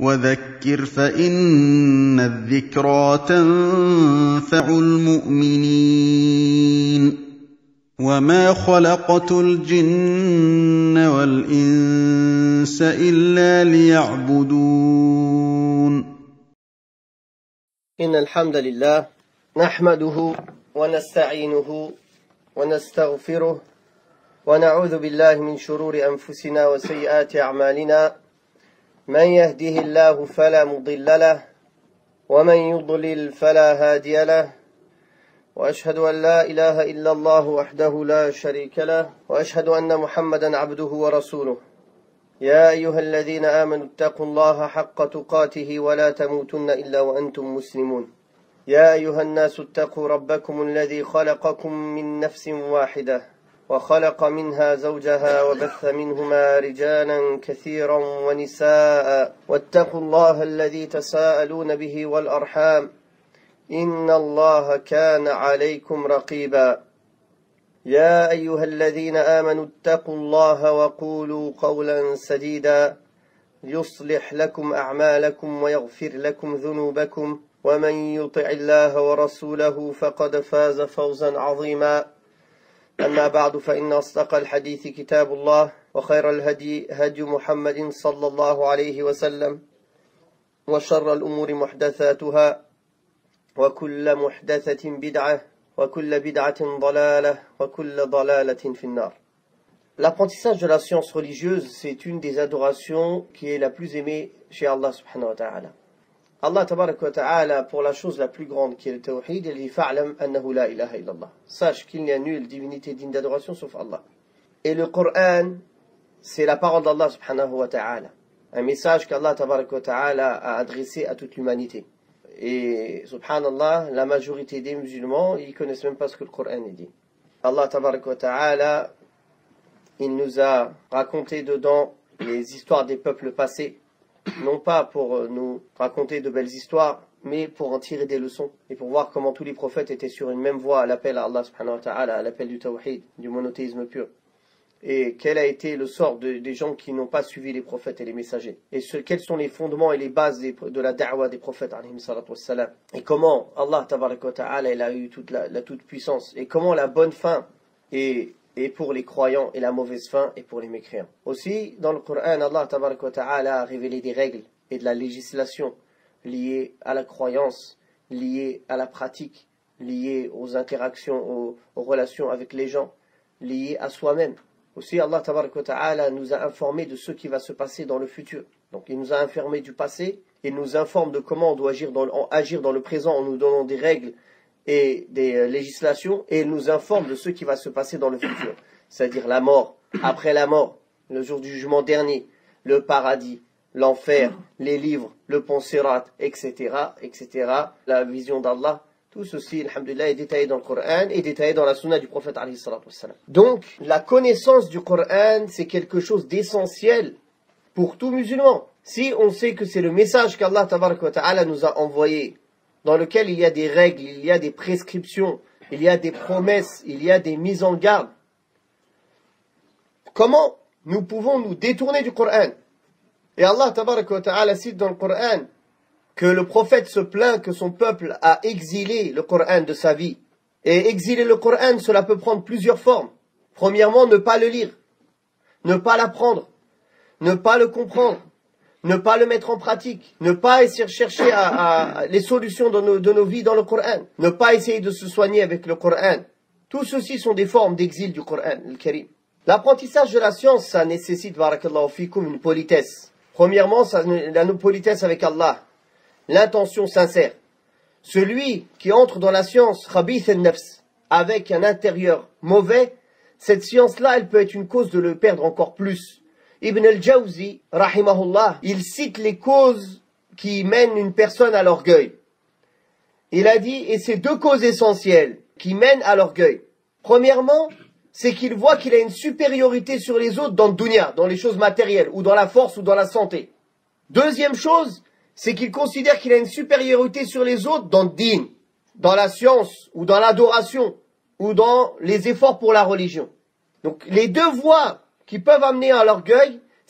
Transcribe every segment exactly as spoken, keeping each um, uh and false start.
وذكر فإن الذكرى تنفع المؤمنين وما خلقت الجن والإنس إلا ليعبدون إن الحمد لله نحمده ونستعينه ونستغفره ونعوذ بالله من شرور أنفسنا وسيئات أعمالنا من يهده الله فلا مضل له ومن يضلل فلا هادي له وأشهد أن لا إله إلا الله وحده لا شريك له وأشهد أن محمدا عبده ورسوله يا أيها الذين آمنوا اتقوا الله حق تقاته ولا تموتن إلا وأنتم مسلمون يا أيها الناس اتقوا ربكم الذي خلقكم من نفس واحدة وخلق منها زوجها وبث منهما رجالا كثيرا ونساء واتقوا الله الذي تساءلون به والأرحام إن الله كان عليكم رقيبا يا أيها الذين آمنوا اتقوا الله وقولوا قولا سديدا يصلح لكم أعمالكم ويغفر لكم ذنوبكم ومن يطع الله ورسوله فقد فاز فوزا عظيما أما بعد فإن أصدق الحديث كتاب الله وخير الهدي هدي محمد صلى الله عليه وسلم وشر الأمور محدثاتها وكل محدثة بدعة وكل بدعة ضلالة وكل ضلالة في النار. L'apprentissage de la science religieuse, c'est une des adorations qui est la plus aimée chez Allah subhanahu wa ta'ala. Allah tabarak wa ta'ala, pour la chose la plus grande qui est le tawhid, il dit fa'lam annahu la ilaha illallah. Sache qu'il n'y a nulle divinité digne d'adoration sauf Allah. Et le Coran, c'est la parole d'Allah subhanahu wa ta'ala. Un message qu'Allah tabarak wa ta'ala a adressé à toute l'humanité. Et subhanallah, la majorité des musulmans, ils connaissent même pas ce que le Coran dit. Allah tabarak wa ta'ala, il nous a raconté dedans les histoires des peuples passés, non pas pour nous raconter de belles histoires, mais pour en tirer des leçons et pour voir comment tous les prophètes étaient sur une même voie à l'appel à Allah subhanahu wa ta'ala, à l'appel du tawhid, du monothéisme pur. Et quel a été le sort de, des gens qui n'ont pas suivi les prophètes et les messagers. Et ce, quels sont les fondements et les bases des, de la da'wa des prophètes, alayhim salatu wassalam. Et comment Allah tabaraka wa ta'ala, il a eu toute la, la toute puissance. Et comment la bonne fin est, est pour les croyants et la mauvaise fin est pour les mécréants. Aussi, dans le Coran, Allah tabaraka wa ta'ala a révélé des règles et de la législation liées à la croyance, liées à la pratique, liées aux interactions, aux, aux relations avec les gens, liées à soi-même. Aussi, Allah tabaraka wa ta'ala nous a informé de ce qui va se passer dans le futur. Donc, il nous a informé du passé, il nous informe de comment on doit agir dans, le, agir dans le présent en nous donnant des règles et des euh, législations, et il nous informe de ce qui va se passer dans le futur. C'est-à-dire la mort, après la mort, le jour du jugement dernier, le paradis, l'enfer, les livres, le pont Sirat, et cetera, et cetera, la vision d'Allah. Tout ceci, alhamdulillah, est détaillé dans le Coran et détaillé dans la sunna du prophète alayhi salatu wassalam. Donc, la connaissance du Coran, c'est quelque chose d'essentiel pour tout musulman. Si on sait que c'est le message qu'Allah tabaraka wa ta'ala nous a envoyé, dans lequel il y a des règles, il y a des prescriptions, il y a des promesses, il y a des mises en garde, comment nous pouvons nous détourner du Coran? Et Allah tabaraka wa ta'ala cite dans le Coran que le prophète se plaint que son peuple a exilé le Coran de sa vie. Et exiler le Coran, cela peut prendre plusieurs formes. Premièrement, ne pas le lire, ne pas l'apprendre, ne pas le comprendre, ne pas le mettre en pratique, ne pas essayer de chercher à, à, les solutions de nos, de nos vies dans le Coran, ne pas essayer de se soigner avec le Coran. Tout ceci sont des formes d'exil du Coran, le Karim. L'apprentissage de la science, ça nécessite, barakallahu fikum, une politesse. Premièrement, ça, la politesse avec Allah. L'intention sincère. Celui qui entre dans la science, khabith al-nafs, avec un intérieur mauvais, cette science-là, elle peut être une cause de le perdre encore plus. Ibn al-Jawzi, rahimahullah, il cite les causes qui mènent une personne à l'orgueil. Il a dit, et c'est deux causes essentielles qui mènent à l'orgueil. Premièrement, c'est qu'il voit qu'il a une supériorité sur les autres dans le dunya, dans les choses matérielles, ou dans la force, ou dans la santé. Deuxième chose, c'est qu'il considère qu'il a une supériorité sur les autres dans le din, dans la science, ou dans l'adoration, ou dans les efforts pour la religion. Donc les deux voies qui peuvent amener à l'orgueil,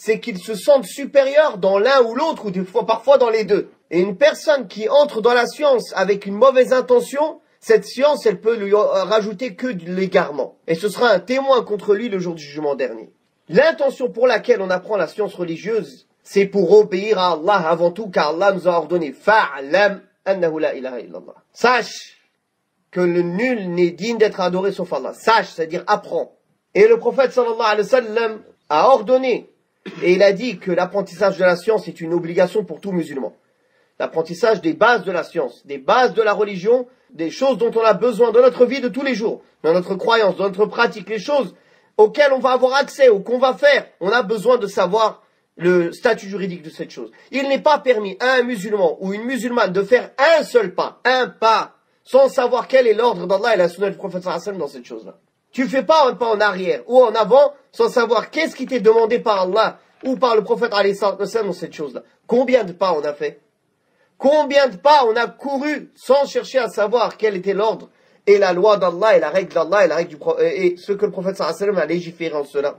c'est qu'ils se sentent supérieurs dans l'un ou l'autre, ou des fois, parfois dans les deux. Et une personne qui entre dans la science avec une mauvaise intention, cette science, elle peut lui rajouter que de l'égarement. Et ce sera un témoin contre lui le jour du jugement dernier. L'intention pour laquelle on apprend la science religieuse, c'est pour obéir à Allah avant tout, car Allah nous a ordonné « Fa'lam annahu la ilaha illallah ». Sache que le nul n'est digne d'être adoré sauf Allah. Sache, c'est-à-dire apprends. Et le prophète sallallahu alayhi wa sallam a ordonné, et il a dit que l'apprentissage de la science est une obligation pour tout musulman. L'apprentissage des bases de la science, des bases de la religion, des choses dont on a besoin dans notre vie de tous les jours, dans notre croyance, dans notre pratique, les choses auxquelles on va avoir accès ou qu'on va faire. On a besoin de savoir le statut juridique de cette chose. Il n'est pas permis à un musulman ou une musulmane de faire un seul pas, un pas, sans savoir quel est l'ordre d'Allah et la sunna du prophète sallallahu alayhi wa sallam dans cette chose-là. Tu fais pas un pas en arrière ou en avant sans savoir qu'est-ce qui t'est demandé par Allah ou par le prophète alayhi wa sallam dans cette chose-là. Combien de pas on a fait? Combien de pas on a couru sans chercher à savoir quel était l'ordre et la loi d'Allah et la règle d'Allah et la règle du pro et ce que le prophète sallallahu alayhi wa sallam a légiféré en cela.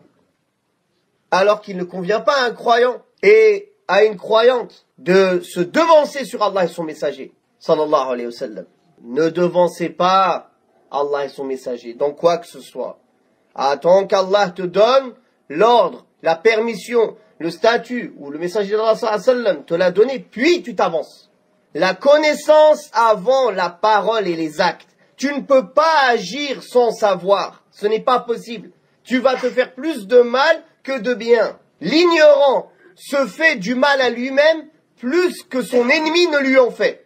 Alors qu'il ne convient pas à un croyant et à une croyante de se devancer sur Allah et son messager, sallallahu alayhi wa sallam. Ne devancez pas Allah et son messager dans quoi que ce soit. Attends qu'Allah te donne l'ordre, la permission, le statut ou le messager d'Allah sallallahu alayhi wa sallam te l'a donné, puis tu t'avances. La connaissance avant la parole et les actes. Tu ne peux pas agir sans savoir. Ce n'est pas possible. Tu vas te faire plus de mal que de bien. L'ignorant se fait du mal à lui-même plus que son ennemi ne lui en fait.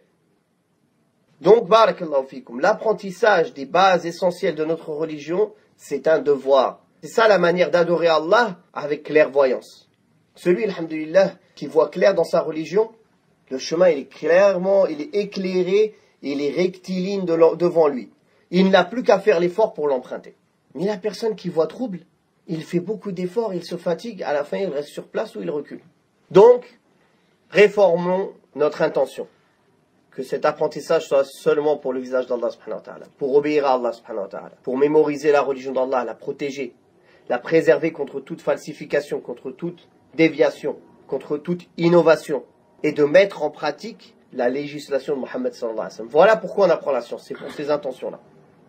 Donc, barakallahu fikum, l'apprentissage des bases essentielles de notre religion, c'est un devoir. C'est ça la manière d'adorer Allah avec clairvoyance. Celui, alhamdulillah, qui voit clair dans sa religion, le chemin, il est clairement, il est éclairé, il est rectiligne de devant lui. Il n'a plus qu'à faire l'effort pour l'emprunter. Mais la personne qui voit trouble, il fait beaucoup d'efforts, il se fatigue, à la fin il reste sur place ou il recule. Donc, réformons notre intention. Que cet apprentissage soit seulement pour le visage d'Allah subhanahu wa ta'ala, pour obéir à Allah subhanahu wa ta'ala, pour mémoriser la religion d'Allah, la protéger, la préserver contre toute falsification, contre toute déviation, contre toute innovation, et de mettre en pratique la législation de Mohammed sallallahu alayhi wa sallam. Voilà pourquoi on apprend la science, c'est pour ces intentions-là.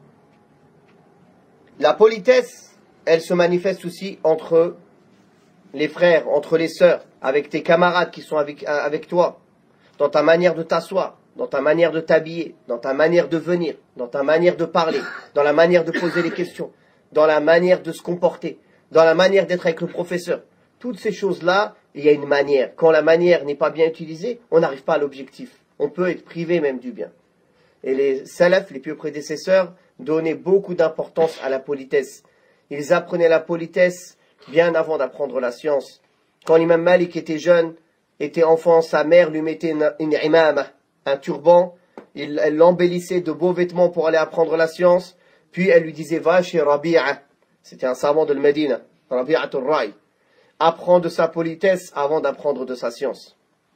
La politesse, elle se manifeste aussi entre les frères, entre les sœurs, avec tes camarades qui sont avec, avec toi, dans ta manière de t'asseoir, dans ta manière de t'habiller, dans ta manière de venir, dans ta manière de parler, dans la manière de poser les questions, dans la manière de se comporter, dans la manière d'être avec le professeur. Toutes ces choses-là, il y a une manière. Quand la manière n'est pas bien utilisée, on n'arrive pas à l'objectif. On peut être privé même du bien. Et les salafs, les pieux prédécesseurs, donnaient beaucoup d'importance à la politesse. Ils apprenaient la politesse bien avant d'apprendre la science. Quand l'imam Malik était jeune, était enfant, sa mère lui mettait une, une imama, un turban, il, elle l'embellissait de beaux vêtements pour aller apprendre la science, puis elle lui disait « Va chez Rabi'a », c'était un savant de Médine, Rabi'atul Ra'i, apprend de sa politesse avant d'apprendre de sa science.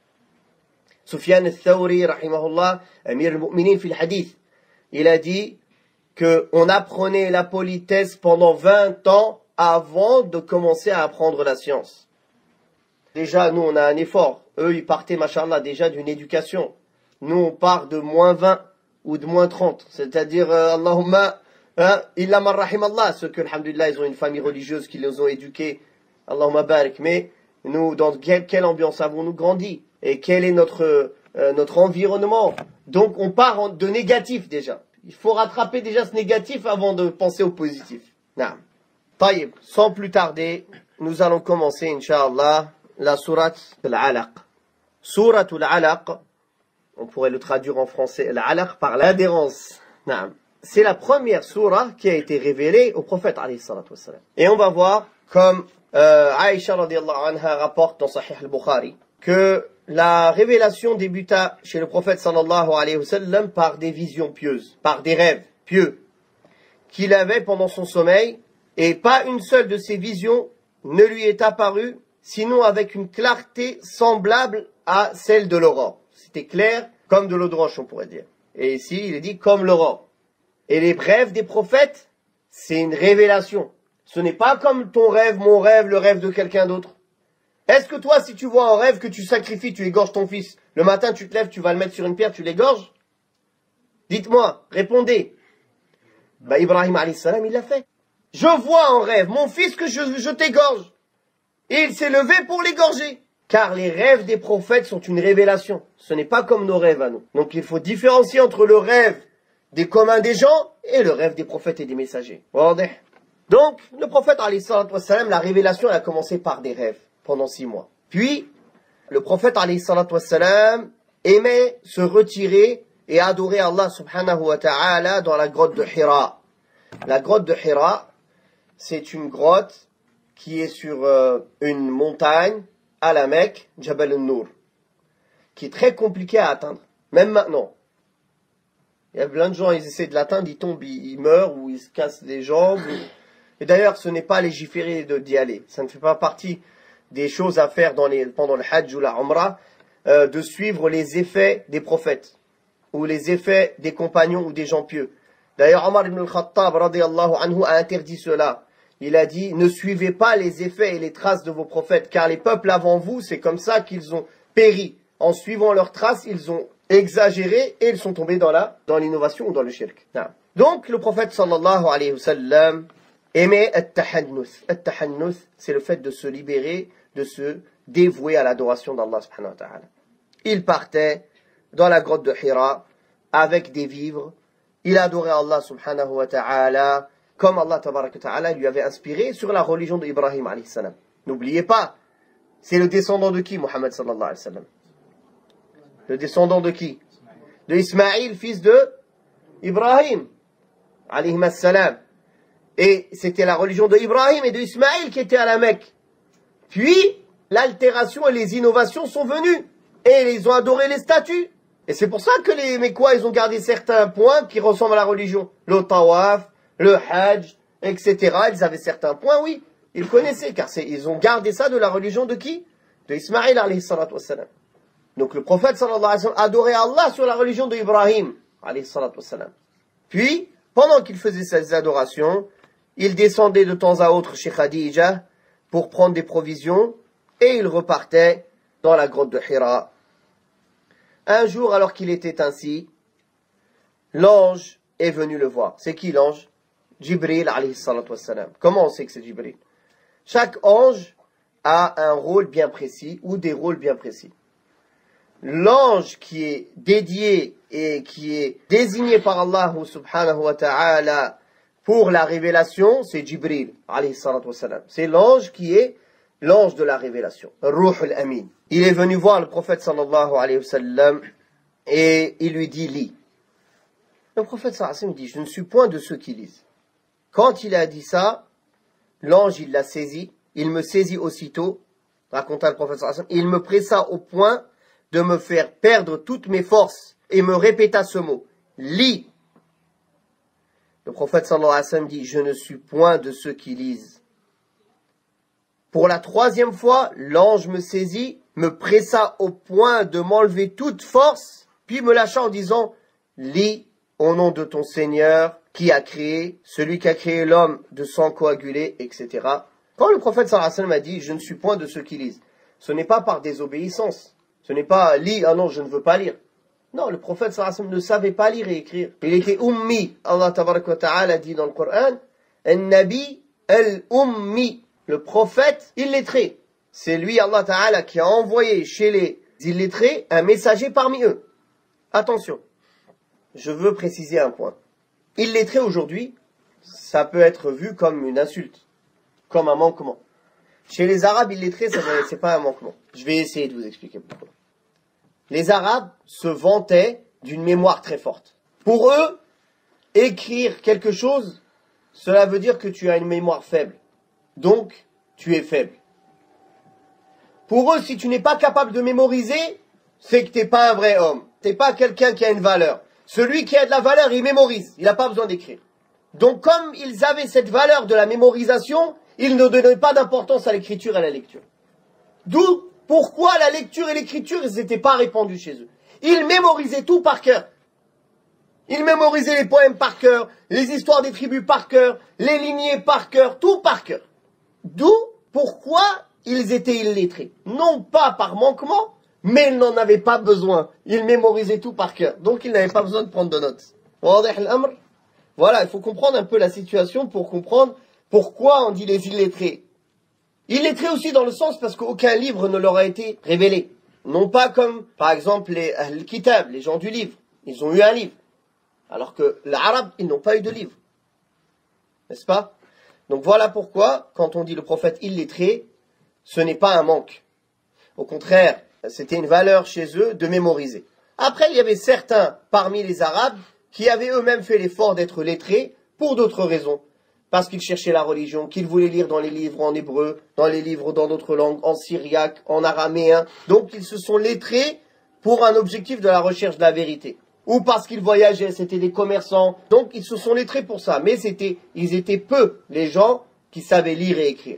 Sufyan al-Thawri, rahimahullah, Amir al-Mu'minin fil hadith, il a dit qu'on apprenait la politesse pendant vingt ans avant de commencer à apprendre la science. Déjà, nous, on a un effort. Eux, ils partaient, machallah, déjà d'une éducation. Nous, on part de moins vingt ou de moins trente. C'est-à-dire, euh, Allahumma, hein, illa man rahimallah, ceux que, alhamdulillah, ils ont une famille religieuse qui les ont éduqués. Allahumma barik. Mais nous, dans quelle, quelle ambiance avons-nous grandi? Et quel est notre, euh, notre environnement? Donc, on part en, de négatif déjà. Il faut rattraper déjà ce négatif avant de penser au positif. Naam. Taïb, sans plus tarder, nous allons commencer, Inch'Allah, la sourate Al-Alaq. Sourate Al-Alaq, on pourrait le traduire en français, Al-Alaq, par l'adhérence. Naam. C'est la première sourate qui a été révélée au prophète, alayhi salatu wassalam. Et on va voir, comme euh, Aïcha radiallahu anha rapporte dans Sahih al-Bukhari, que la révélation débuta chez le prophète sallallahu alayhi wa sallam par des visions pieuses, par des rêves pieux, qu'il avait pendant son sommeil, et pas une seule de ces visions ne lui est apparue, sinon avec une clarté semblable à celle de l'aurore. C'était clair comme de l'eau de roche, on pourrait dire. Et ici, il est dit comme l'aurore. Et les rêves des prophètes, c'est une révélation. Ce n'est pas comme ton rêve, mon rêve, le rêve de quelqu'un d'autre. Est-ce que toi, si tu vois en rêve que tu sacrifies, tu égorges ton fils, le matin tu te lèves, tu vas le mettre sur une pierre, tu l'égorges? Dites-moi, répondez. Bah Ibrahim alayhi salam, il l'a fait. Je vois en rêve mon fils que je, je t'égorge. Et il s'est levé pour l'égorger. Car les rêves des prophètes sont une révélation. Ce n'est pas comme nos rêves à nous. Donc il faut différencier entre le rêve des communs des gens et le rêve des prophètes et des messagers. Donc le prophète alayhi salam, la révélation elle a commencé par des rêves pendant six mois. Puis le prophète alayhi salam aimait se retirer et adorer Allah subhanahu wa ta'ala dans la grotte de Hira. La grotte de Hira, c'est une grotte qui est sur euh, une montagne à la Mecque, Jabal al-Nour, qui est très compliquée à atteindre, même maintenant. Il y a plein de gens, ils essaient de l'atteindre, ils tombent, ils, ils meurent ou ils se cassent les jambes. Ou... Et d'ailleurs, ce n'est pas légiféré d'y aller. Ça ne fait pas partie des choses à faire dans les, pendant le Hajj ou la Umrah, euh, de suivre les effets des prophètes ou les effets des compagnons ou des gens pieux. D'ailleurs, Omar ibn al-Khattab radiyallahu anhu a interdit cela. Il a dit, ne suivez pas les effets et les traces de vos prophètes, car les peuples avant vous, c'est comme ça qu'ils ont péri. En suivant leurs traces, ils ont exagéré et ils sont tombés dans la, dans l'innovation ou dans le shirk. Donc, le prophète sallallahu alayhi wa sallam aimait at-tahannuth. At-tahannuth, c'est le fait de se libérer, de se dévouer à l'adoration d'Allah subhanahu wa ta'ala. Il partait dans la grotte de Hira avec des vivres. Il adorait Allah subhanahu wa ta'ala comme Allah tabaraka ta'ala lui avait inspiré sur la religion d'Ibrahim alayhi salam. N'oubliez pas, c'est le descendant de qui, Muhammad sallallahu alayhi wa sallam? Le descendant de qui? De Ismaïl, fils de Ibrahim alayhi salam. Et c'était la religion de Ibrahim et de Ismaïl qui était à la Mecque. Puis, l'altération et les innovations sont venues. Et ils ont adoré les statues. Et c'est pour ça que les Mécois, ils ont gardé certains points qui ressemblent à la religion. Le tawaf, le hajj, et cetera. Ils avaient certains points, oui. Ils connaissaient, car ils ont gardé ça de la religion de qui? De Ismaïl alayhi salatu wassalam. Donc le prophète sallallahu alayhi wa sallam adorait Allah sur la religion d'Ibrahim alayhi salatu wassalam. Puis, pendant qu'il faisait ces adorations, il descendait de temps à autre chez Khadija pour prendre des provisions et il repartait dans la grotte de Hira. Un jour, alors qu'il était ainsi, l'ange est venu le voir. C'est qui l'ange? Jibril alayhi salatu wassalam. Comment on sait que c'est Jibril? Chaque ange a un rôle bien précis ou des rôles bien précis. L'ange qui est dédié et qui est désigné par Allah subhanahu wa ta'ala pour la révélation, c'est Jibril alayhi salatu wassalam. C'est l'ange qui est l'ange de la révélation, Ruh al-Amin. Il est venu voir le prophète sallallahu alayhi wa sallam et il lui dit, lis. Le prophète sallallahu alayhi wa sallam dit, je ne suis point de ceux qui lisent. Quand il a dit ça, l'ange il l'a saisi, il me saisit aussitôt, raconta le prophète sallallahu alayhi wa sallam, il me pressa au point de me faire perdre toutes mes forces et me répéta ce mot, lis. Le prophète sallallahu alayhi wa sallam dit, je ne suis point de ceux qui lisent. Pour la troisième fois, l'ange me saisit, me pressa au point de m'enlever toute force, puis me lâcha en disant, lis au nom de ton Seigneur qui a créé, celui qui a créé l'homme de sang coagulé, et cetera. Quand le prophète sallallahu alayhi wa sallam a dit, je ne suis point de ceux qui lisent, ce n'est pas par désobéissance, ce n'est pas, lis, ah non, je ne veux pas lire. Non, le prophète sallallahu alayhi wa sallam ne savait pas lire et écrire. Il était ummi. Allah tabaraka wa ta'ala dit dans le Coran, An-Nabi al-Ummi. Le prophète illettré. C'est lui, Allah Ta'ala, qui a envoyé chez les illettrés un messager parmi eux. Attention, je veux préciser un point. Illettré aujourd'hui, ça peut être vu comme une insulte, comme un manquement. Chez les Arabes illettrés, ce n'est pas un manquement. Je vais essayer de vous expliquer pourquoi. Les Arabes se vantaient d'une mémoire très forte. Pour eux, écrire quelque chose, cela veut dire que tu as une mémoire faible. Donc, tu es faible. Pour eux, si tu n'es pas capable de mémoriser, c'est que tu n'es pas un vrai homme. Tu n'es pas quelqu'un qui a une valeur. Celui qui a de la valeur, il mémorise. Il n'a pas besoin d'écrire. Donc, comme ils avaient cette valeur de la mémorisation, ils ne donnaient pas d'importance à l'écriture et à la lecture. D'où, pourquoi la lecture et l'écriture, ils n'étaient pas répandus chez eux. Ils mémorisaient tout par cœur. Ils mémorisaient les poèmes par cœur, les histoires des tribus par cœur, les lignées par cœur, tout par cœur. D'où, pourquoi ils étaient illettrés. Non pas par manquement, mais ils n'en avaient pas besoin. Ils mémorisaient tout par cœur. Donc ils n'avaient pas besoin de prendre de notes. Voilà, il faut comprendre un peu la situation pour comprendre pourquoi on dit les illettrés. Illettrés aussi dans le sens parce qu'aucun livre ne leur a été révélé. Non pas comme, par exemple, les Ahl-Kitab, les gens du livre. Ils ont eu un livre. Alors que les Arabes, ils n'ont pas eu de livre. N'est-ce pas? Donc voilà pourquoi, quand on dit le prophète illettré, ce n'est pas un manque. Au contraire, c'était une valeur chez eux de mémoriser. Après, il y avait certains parmi les Arabes qui avaient eux-mêmes fait l'effort d'être lettrés pour d'autres raisons. Parce qu'ils cherchaient la religion, qu'ils voulaient lire dans les livres en hébreu, dans les livres dans d'autres langues, en syriaque, en araméen. Donc ils se sont lettrés pour un objectif de la recherche de la vérité. Ou parce qu'ils voyageaient, c'était des commerçants. Donc ils se sont lettrés pour ça. Mais c'était, ils étaient peu les gens qui savaient lire et écrire.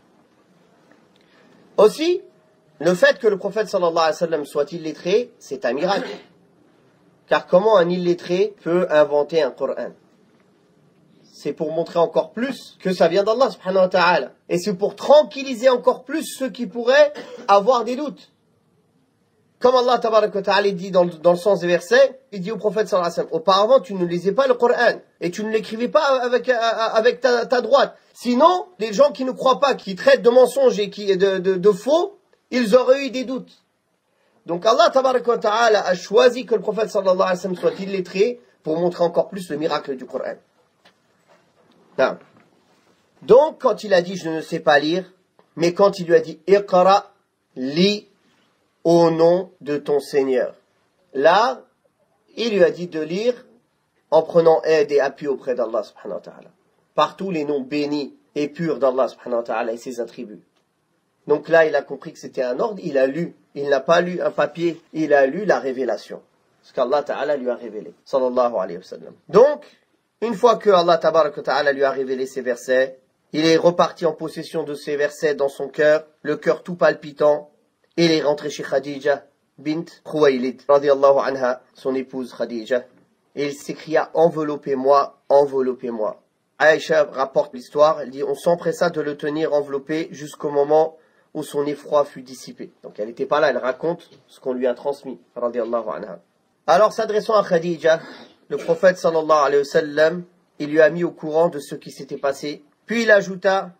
Aussi, le fait que le prophète sallallahu alayhi wa sallam soit illettré, c'est un miracle. Car comment un illettré peut inventer un Coran? C'est pour montrer encore plus que ça vient d'Allah subhanahu wa ta'ala. Et c'est pour tranquilliser encore plus ceux qui pourraient avoir des doutes. Comme Allah tabarak wa ta'ala dit dans, dans le sens des versets, il dit au prophète sallallahu alayhi wa sallam, auparavant tu ne lisais pas le Coran et tu ne l'écrivais pas avec, avec ta, ta droite. Sinon, les gens qui ne croient pas, qui traitent de mensonges et qui, de, de, de faux, ils auraient eu des doutes. Donc Allah tabarak wa ta'ala a choisi que le prophète sallallahu alayhi wa sallam soit illettré pour montrer encore plus le miracle du Coran. Non. Donc quand il a dit je ne sais pas lire, mais quand il lui a dit Iqra, lis au nom de ton Seigneur. Là, il lui a dit de lire en prenant aide et appui auprès d'Allah subhanahu wa ta'ala. Partout les noms bénis et purs d'Allah subhanahu wa ta'ala et ses attributs. Donc là, il a compris que c'était un ordre, il a lu. Il n'a pas lu un papier, il a lu la révélation. Ce qu'Allah ta'ala lui a révélé. Sallallahu alayhi wa sallam. Donc, une fois que Allah tabarak wa ta'ala lui a révélé ces versets, il est reparti en possession de ces versets dans son cœur, le cœur tout palpitant, et il est rentré chez Khadija bint Khuwaylid, radiyallahu anha, son épouse Khadija. Et il s'écria, enveloppez-moi, enveloppez-moi. Aïcha rapporte l'histoire, elle dit, on s'empressa de le tenir enveloppé jusqu'au moment où son effroi fut dissipé. Donc elle n'était pas là, elle raconte ce qu'on lui a transmis, radiyallahu anha. Alors s'adressant à Khadija, le prophète sallallahu alayhi wa sallam, il lui a mis au courant de ce qui s'était passé. Puis il ajouta,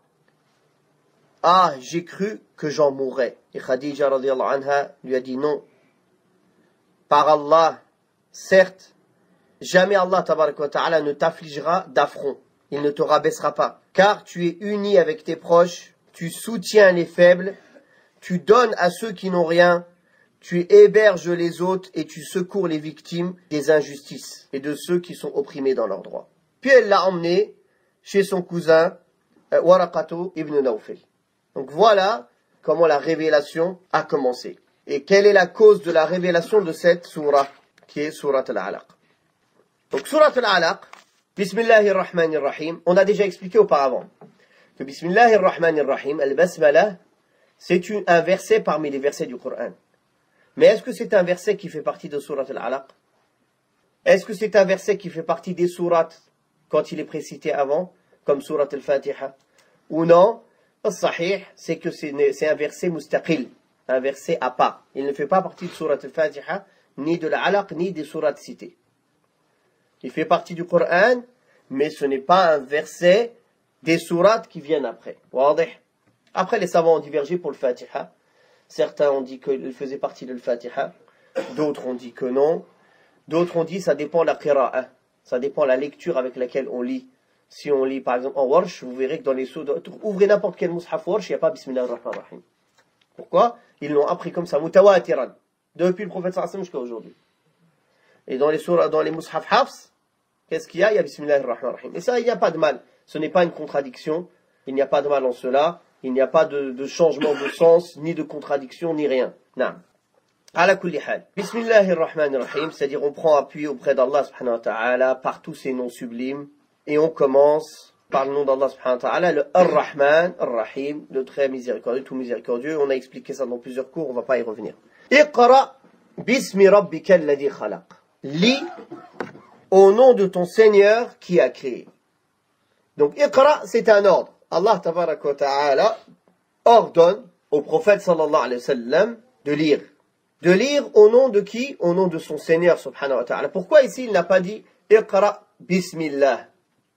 ah, j'ai cru que j'en mourrais. Et Khadija radiyallahu anha lui a dit non. Par Allah, certes, jamais Allah tabarak wa ta'ala ne t'affligera d'affront. Il ne te rabaissera pas. Car tu es uni avec tes proches, tu soutiens les faibles, tu donnes à ceux qui n'ont rien, tu héberges les autres et tu secours les victimes des injustices et de ceux qui sont opprimés dans leurs droits. Puis elle l'a emmené chez son cousin euh, Waraqatu ibn Nawfal. Donc voilà comment la révélation a commencé. Et quelle est la cause de la révélation de cette sourate, qui est sourate Al-Alaq. Donc sourate Al-Alaq, Bismillahirrahmanirrahim, on a déjà expliqué auparavant que Bismillahirrahmanirrahim, Al-Basmala, c'est un verset parmi les versets du Coran. Mais est-ce que c'est un verset qui fait partie de sourate Al-Alaq? Est-ce que c'est un verset qui fait partie des sourates quand il est précité avant, comme sourate Al-Fatiha? Ou non? Al-Sahih, c'est que c'est un verset mustaqil, un verset à part. Il ne fait pas partie de sourate Al-Fatiha, ni de l'Alaq, ni des sourates citées. Il fait partie du Coran, mais ce n'est pas un verset des sourates qui viennent après. Après, les savants ont divergé pour le Fatiha. Certains ont dit qu'il faisait partie de l'Al-Fatiha, d'autres ont dit que non, d'autres ont dit ça dépend de la qira'a, ça dépend de la lecture avec laquelle on lit. Si on lit par exemple en Warsh, vous verrez que dans les sourates, ouvrez n'importe quel mushaf Warsh, il n'y a pas Bismillah ar-Rahman ar-Rahim. Pourquoi? Ils l'ont appris comme ça, mutawatiran, depuis le prophète sallallahu alayhi wa sallam jusqu'à aujourd'hui. Et dans les sourates, dans les mushaf Hafs, qu'est-ce qu'il y a? Il y a Bismillah ar-Rahman ar-Rahim. Et ça, il n'y a pas de mal. Ce n'est pas une contradiction, il n'y a pas de mal en cela. Il n'y a pas de, de changement de sens, ni de contradiction, ni rien. Naam. Ala kulli hal. Bismillahirrahmanirrahim, c'est-à-dire on prend appui auprès d'Allah subhanahu wa ta'ala par tous ses noms sublimes. Et on commence par le nom d'Allah subhanahu wa ta'ala, le Ar-Rahman, Ar-Rahim, le très miséricordieux, tout miséricordieux. On a expliqué ça dans plusieurs cours, on ne va pas y revenir. Iqra bismi rabbika alladhi khalaq. Lis au nom de ton Seigneur qui a créé. Donc Iqra, c'est un ordre. Allah tabarak wa ta'ala ordonne au prophète sallallahu alayhi wa sallam de lire. De lire au nom de qui? Au nom de son Seigneur subhanahu wa ta'ala. Pourquoi ici il n'a pas dit Iqra bismillah?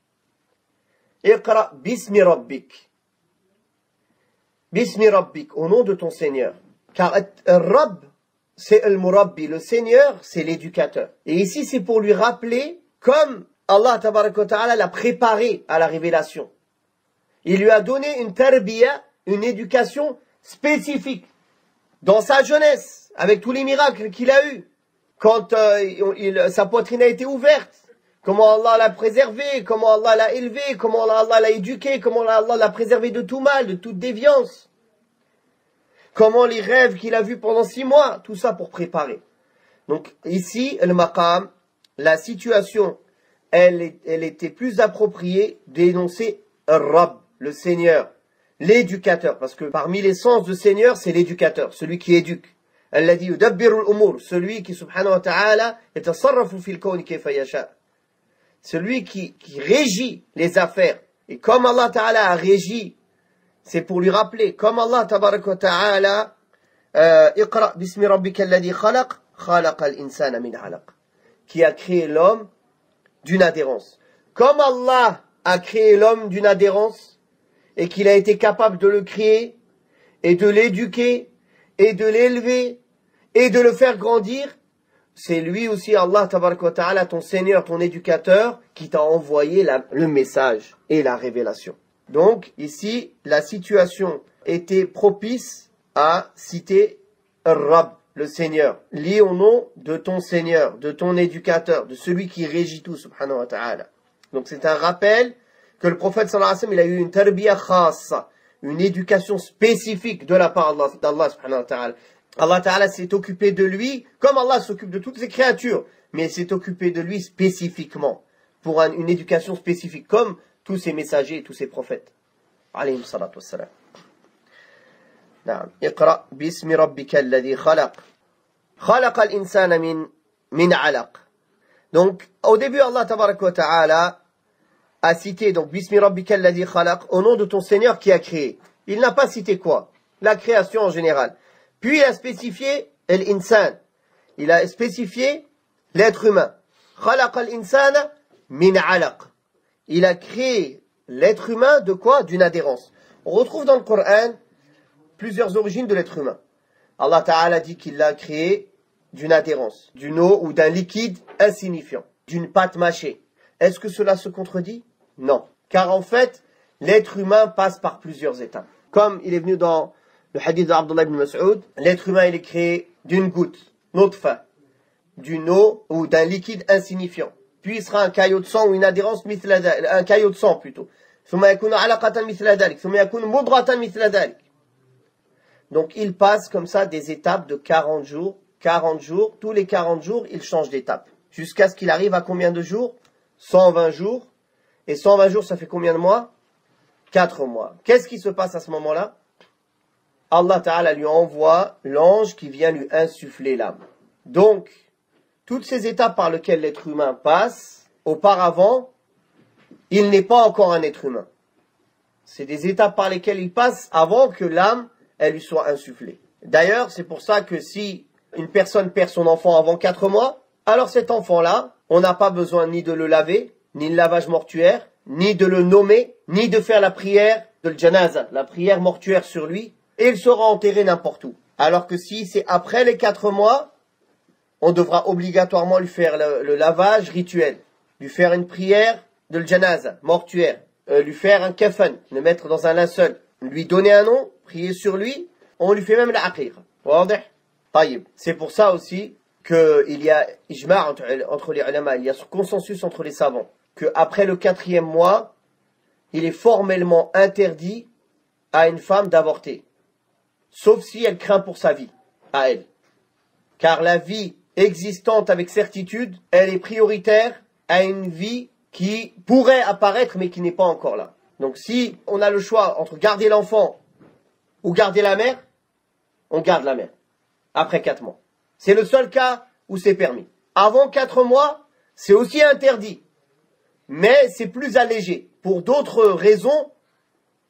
Iqra bismi rabbik. Bismi rabbik, au nom de ton Seigneur. Car Rabb, c'est al-Murabbi, le Seigneur, c'est l'éducateur. Et ici, c'est pour lui rappeler, comme Allah tabaraka wa ta'ala l'a préparé à la révélation. Il lui a donné une tarbiya, une éducation spécifique, dans sa jeunesse, avec tous les miracles qu'il a eus. Quand euh, il, sa poitrine a été ouverte, comment Allah l'a préservé, comment Allah l'a élevé, comment Allah l'a éduqué, comment Allah l'a préservé de tout mal, de toute déviance. Comment les rêves qu'il a vus pendant six mois, tout ça pour préparer. Donc ici, le maqam, la situation, elle, elle était plus appropriée d'énoncer Rabb, le Seigneur, l'éducateur. Parce que parmi les sens de Seigneur, c'est l'éducateur, celui qui éduque. Elle a dit, Yudabbiru al-umur, celui qui, subhanahu wa ta'ala, yatasarrafu fil kawni kayfa yasha. Celui qui, qui régit les affaires. Et comme Allah ta'ala a régi, c'est pour lui rappeler, comme Allah tabaraka wa ta'ala, Iqra bismi rabbika alladhi khalaq, khalaqa al-insana min alaq, qui a créé l'homme d'une adhérence. Comme Allah a créé l'homme d'une adhérence, et qu'il a été capable de le créer, et de l'éduquer, et de l'élever, et de le faire grandir, c'est lui aussi, Allah tabaraka wa ta'ala, ton Seigneur, ton éducateur, qui t'a envoyé la, le message et la révélation. Donc, ici, la situation était propice à citer Rabb, le Seigneur. Lis au nom de ton Seigneur, de ton éducateur, de celui qui régit tout, subhanahu wa ta'ala. Donc, c'est un rappel que le prophète sallallahu alayhi wa sallam, il a eu une tarbiya khassa, une éducation spécifique de la part d'Allah, subhanahu wa ta'ala. Allah ta'ala s'est occupé de lui, comme Allah s'occupe de toutes ses créatures, mais il s'est occupé de lui spécifiquement, pour un, une éducation spécifique, comme tous ces messagers et tous ces prophètes. Alayhim salatu wassalam. Naam. Iqra bismi rabbika alladhi khalaq. Khalaqa al-insana min, min alaq. Donc, au début, Allah tabaraka wa ta'ala a cité, donc, bismi rabbika alladhi khalaq, au nom de ton Seigneur qui a créé. Il n'a pas cité quoi? La création en général. Puis, il a spécifié l'insan. Il a spécifié l'être humain. Khalaqa al-insana min alaq. Il a créé l'être humain de quoi? D'une adhérence. On retrouve dans le Coran plusieurs origines de l'être humain. Allah Ta'ala dit qu'il l'a créé d'une adhérence, d'une eau ou d'un liquide insignifiant, d'une pâte mâchée. Est-ce que cela se contredit? Non. Car en fait, l'être humain passe par plusieurs étapes. Comme il est venu dans le hadith d'Abdullah ibn Mas'ud, l'être humain il est créé d'une goutte, nutfa, d'une eau ou d'un liquide insignifiant. Puis il sera un caillot de sang ou une adhérence, un caillot de sang plutôt. Donc il passe comme ça des étapes de quarante jours. quarante jours, tous les quarante jours, il change d'étape. Jusqu'à ce qu'il arrive à combien de jours? cent vingt jours. Et cent vingt jours, ça fait combien de mois? quatre mois. Qu'est-ce qui se passe à ce moment-là? Allah Ta'ala lui envoie l'ange qui vient lui insuffler l'âme. Donc, toutes ces étapes par lesquelles l'être humain passe, auparavant, il n'est pas encore un être humain. C'est des étapes par lesquelles il passe avant que l'âme, elle lui soit insufflée. D'ailleurs, c'est pour ça que si une personne perd son enfant avant quatre mois, alors cet enfant-là, on n'a pas besoin ni de le laver, ni le lavage mortuaire, ni de le nommer, ni de faire la prière de l'janaza, la prière mortuaire sur lui, et il sera enterré n'importe où. Alors que si c'est après les quatre mois, on devra obligatoirement lui faire le, le lavage rituel, lui faire une prière de l'janaza, mortuaire, euh, lui faire un kafan, le mettre dans un linceul, lui donner un nom, prier sur lui, on lui fait même la aqiq. C'est pour ça aussi qu'il y a ijma' entre, entre les ulama, il y a ce consensus entre les savants, qu'après le quatrième mois, il est formellement interdit à une femme d'avorter, sauf si elle craint pour sa vie, à elle. Car la vie existante avec certitude, elle est prioritaire à une vie qui pourrait apparaître mais qui n'est pas encore là. Donc si on a le choix entre garder l'enfant ou garder la mère, on garde la mère après quatre mois. C'est le seul cas où c'est permis. Avant quatre mois, c'est aussi interdit, mais c'est plus allégé. Pour d'autres raisons,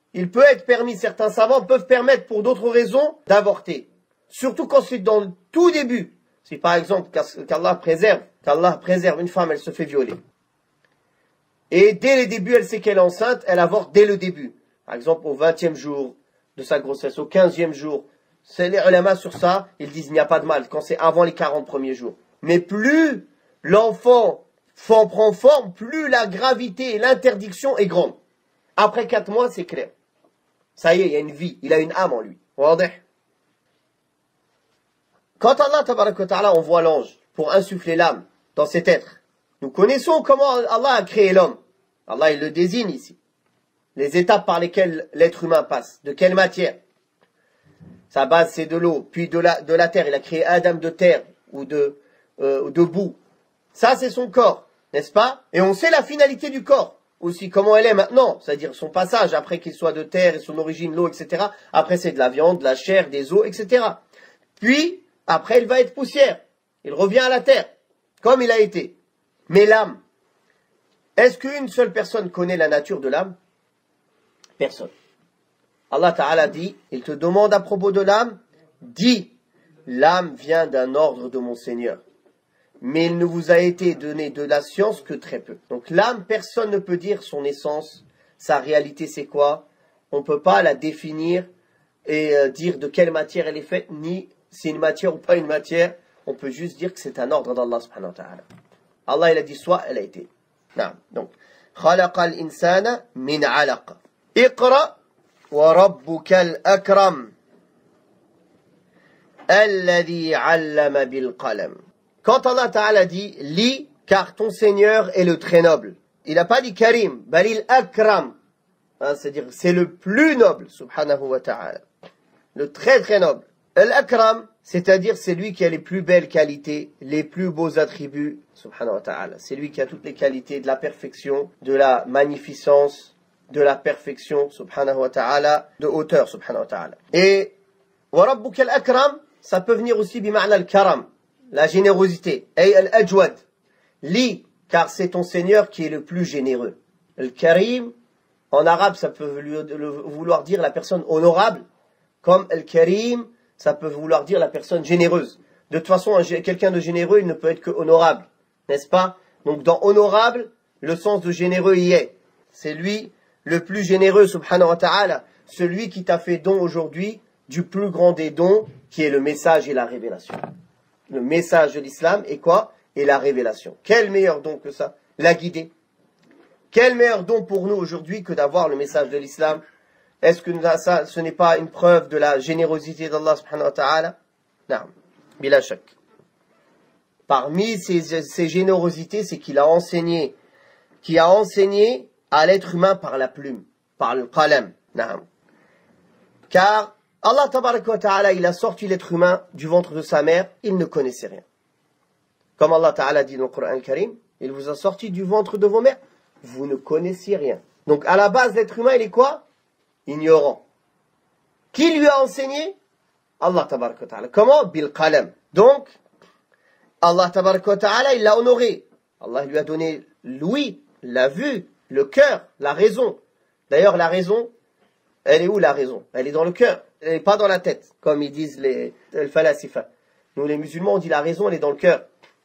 il peut être permis, certains savants peuvent permettre pour d'autres raisons d'avorter. Surtout quand c'est dans le tout début. Si par exemple, qu'Allah préserve, qu'Allah préserve une femme, elle se fait violer. Et dès le début, elle sait qu'elle est enceinte, elle avorte dès le début. Par exemple, au vingtième jour de sa grossesse, au quinzième jour. C'est les ulama sur ça, ils disent qu'il n'y a pas de mal, quand c'est avant les quarante premiers jours. Mais plus l'enfant prend forme, plus la gravité et l'interdiction est grande. Après quatre mois, c'est clair. Ça y est, il y a une vie, il a une âme en lui. Quand Allah tabaraka wa ta'ala envoie l'ange pour insuffler l'âme dans cet être, nous connaissons comment Allah a créé l'homme. Allah, il le désigne ici. Les étapes par lesquelles l'être humain passe. De quelle matière? Sa base, c'est de l'eau, puis de la, de la terre. Il a créé Adam de terre ou de, euh, de boue. Ça, c'est son corps, n'est-ce pas? Et on sait la finalité du corps. Aussi, comment elle est maintenant. C'est-à-dire son passage, après qu'il soit de terre et son origine, l'eau, et cetera. Après, c'est de la viande, de la chair, des os, et cetera. Puis, après, il va être poussière. Il revient à la terre, comme il a été. Mais l'âme, est-ce qu'une seule personne connaît la nature de l'âme? Personne. Allah Ta'ala dit, il te demande à propos de l'âme, dis, l'âme vient d'un ordre de mon Seigneur. Mais il ne vous a été donné de la science que très peu. Donc l'âme, personne ne peut dire son essence, sa réalité c'est quoi. On ne peut pas la définir et euh, dire de quelle matière elle est faite, ni c'est une matière ou pas une matière. On peut juste dire que c'est un ordre d'Allah subhanahu wa ta'ala. Allah il a dit soit, elle a été. Non. Donc, خلق الإنسان من علق. اقرأ وربك الأكرم الذي علم بالقلم. Quand Allah Ta'ala dit « lis, car ton Seigneur est le très noble », il n'a pas dit « karim », « balil akram hein, », c'est-à-dire c'est le plus noble, subhanahu wa ta'ala, le très très noble. Al-akram, c'est-à-dire c'est lui qui a les plus belles qualités, les plus beaux attributs, subhanahu wa ta'ala. C'est lui qui a toutes les qualités de la perfection, de la magnificence, de la perfection, subhanahu wa ta'ala, de hauteur, subhanahu wa ta'ala. Et « wa rabbuka al-akram », ça peut venir aussi bima'na al-karam, la générosité. Ay al-ajwad. Li, car c'est ton Seigneur qui est le plus généreux. Al-karim, en arabe, ça peut vouloir dire la personne honorable. Comme al-karim, ça peut vouloir dire la personne généreuse. De toute façon, quelqu'un de généreux, il ne peut être que honorable. N'est-ce pas? Donc dans honorable, le sens de généreux y est. C'est lui le plus généreux, subhanahu wa ta'ala. Celui qui t'a fait don aujourd'hui du plus grand des dons, qui est le message et la révélation. Le message de l'islam est quoi? Et la révélation. Quel meilleur don que ça? La guider. Quel meilleur don pour nous aujourd'hui que d'avoir le message de l'islam? Est-ce que ça, ce n'est pas une preuve de la générosité d'Allah subhanahu wa ta'ala? Non. Bila shak. Parmi ces, ces générosités, c'est qu'il a enseigné, qui a enseigné à l'être humain par la plume, par le qalam. Non. Car Allah tabaraka wa ta'ala, il a sorti l'être humain du ventre de sa mère, il ne connaissait rien. Comme Allah Ta'ala dit dans le Coran Karim, il vous a sorti du ventre de vos mères, vous ne connaissiez rien. Donc à la base, l'être humain, il est quoi? Ignorant. Qui lui a enseigné? Allah Tabaraka wa Ta'ala. Comment? Bil qalam. Donc, Allah Tabaraka wa Ta'ala, il l'a honoré. Allah lui a donné l'ouïe, la vue, le cœur, la raison. D'ailleurs, la raison, elle est où la raison? Elle est dans le cœur. Elle n'est pas dans la tête, comme ils disent les, les falasifa. Nous, les musulmans, on dit la raison, elle est dans le cœur.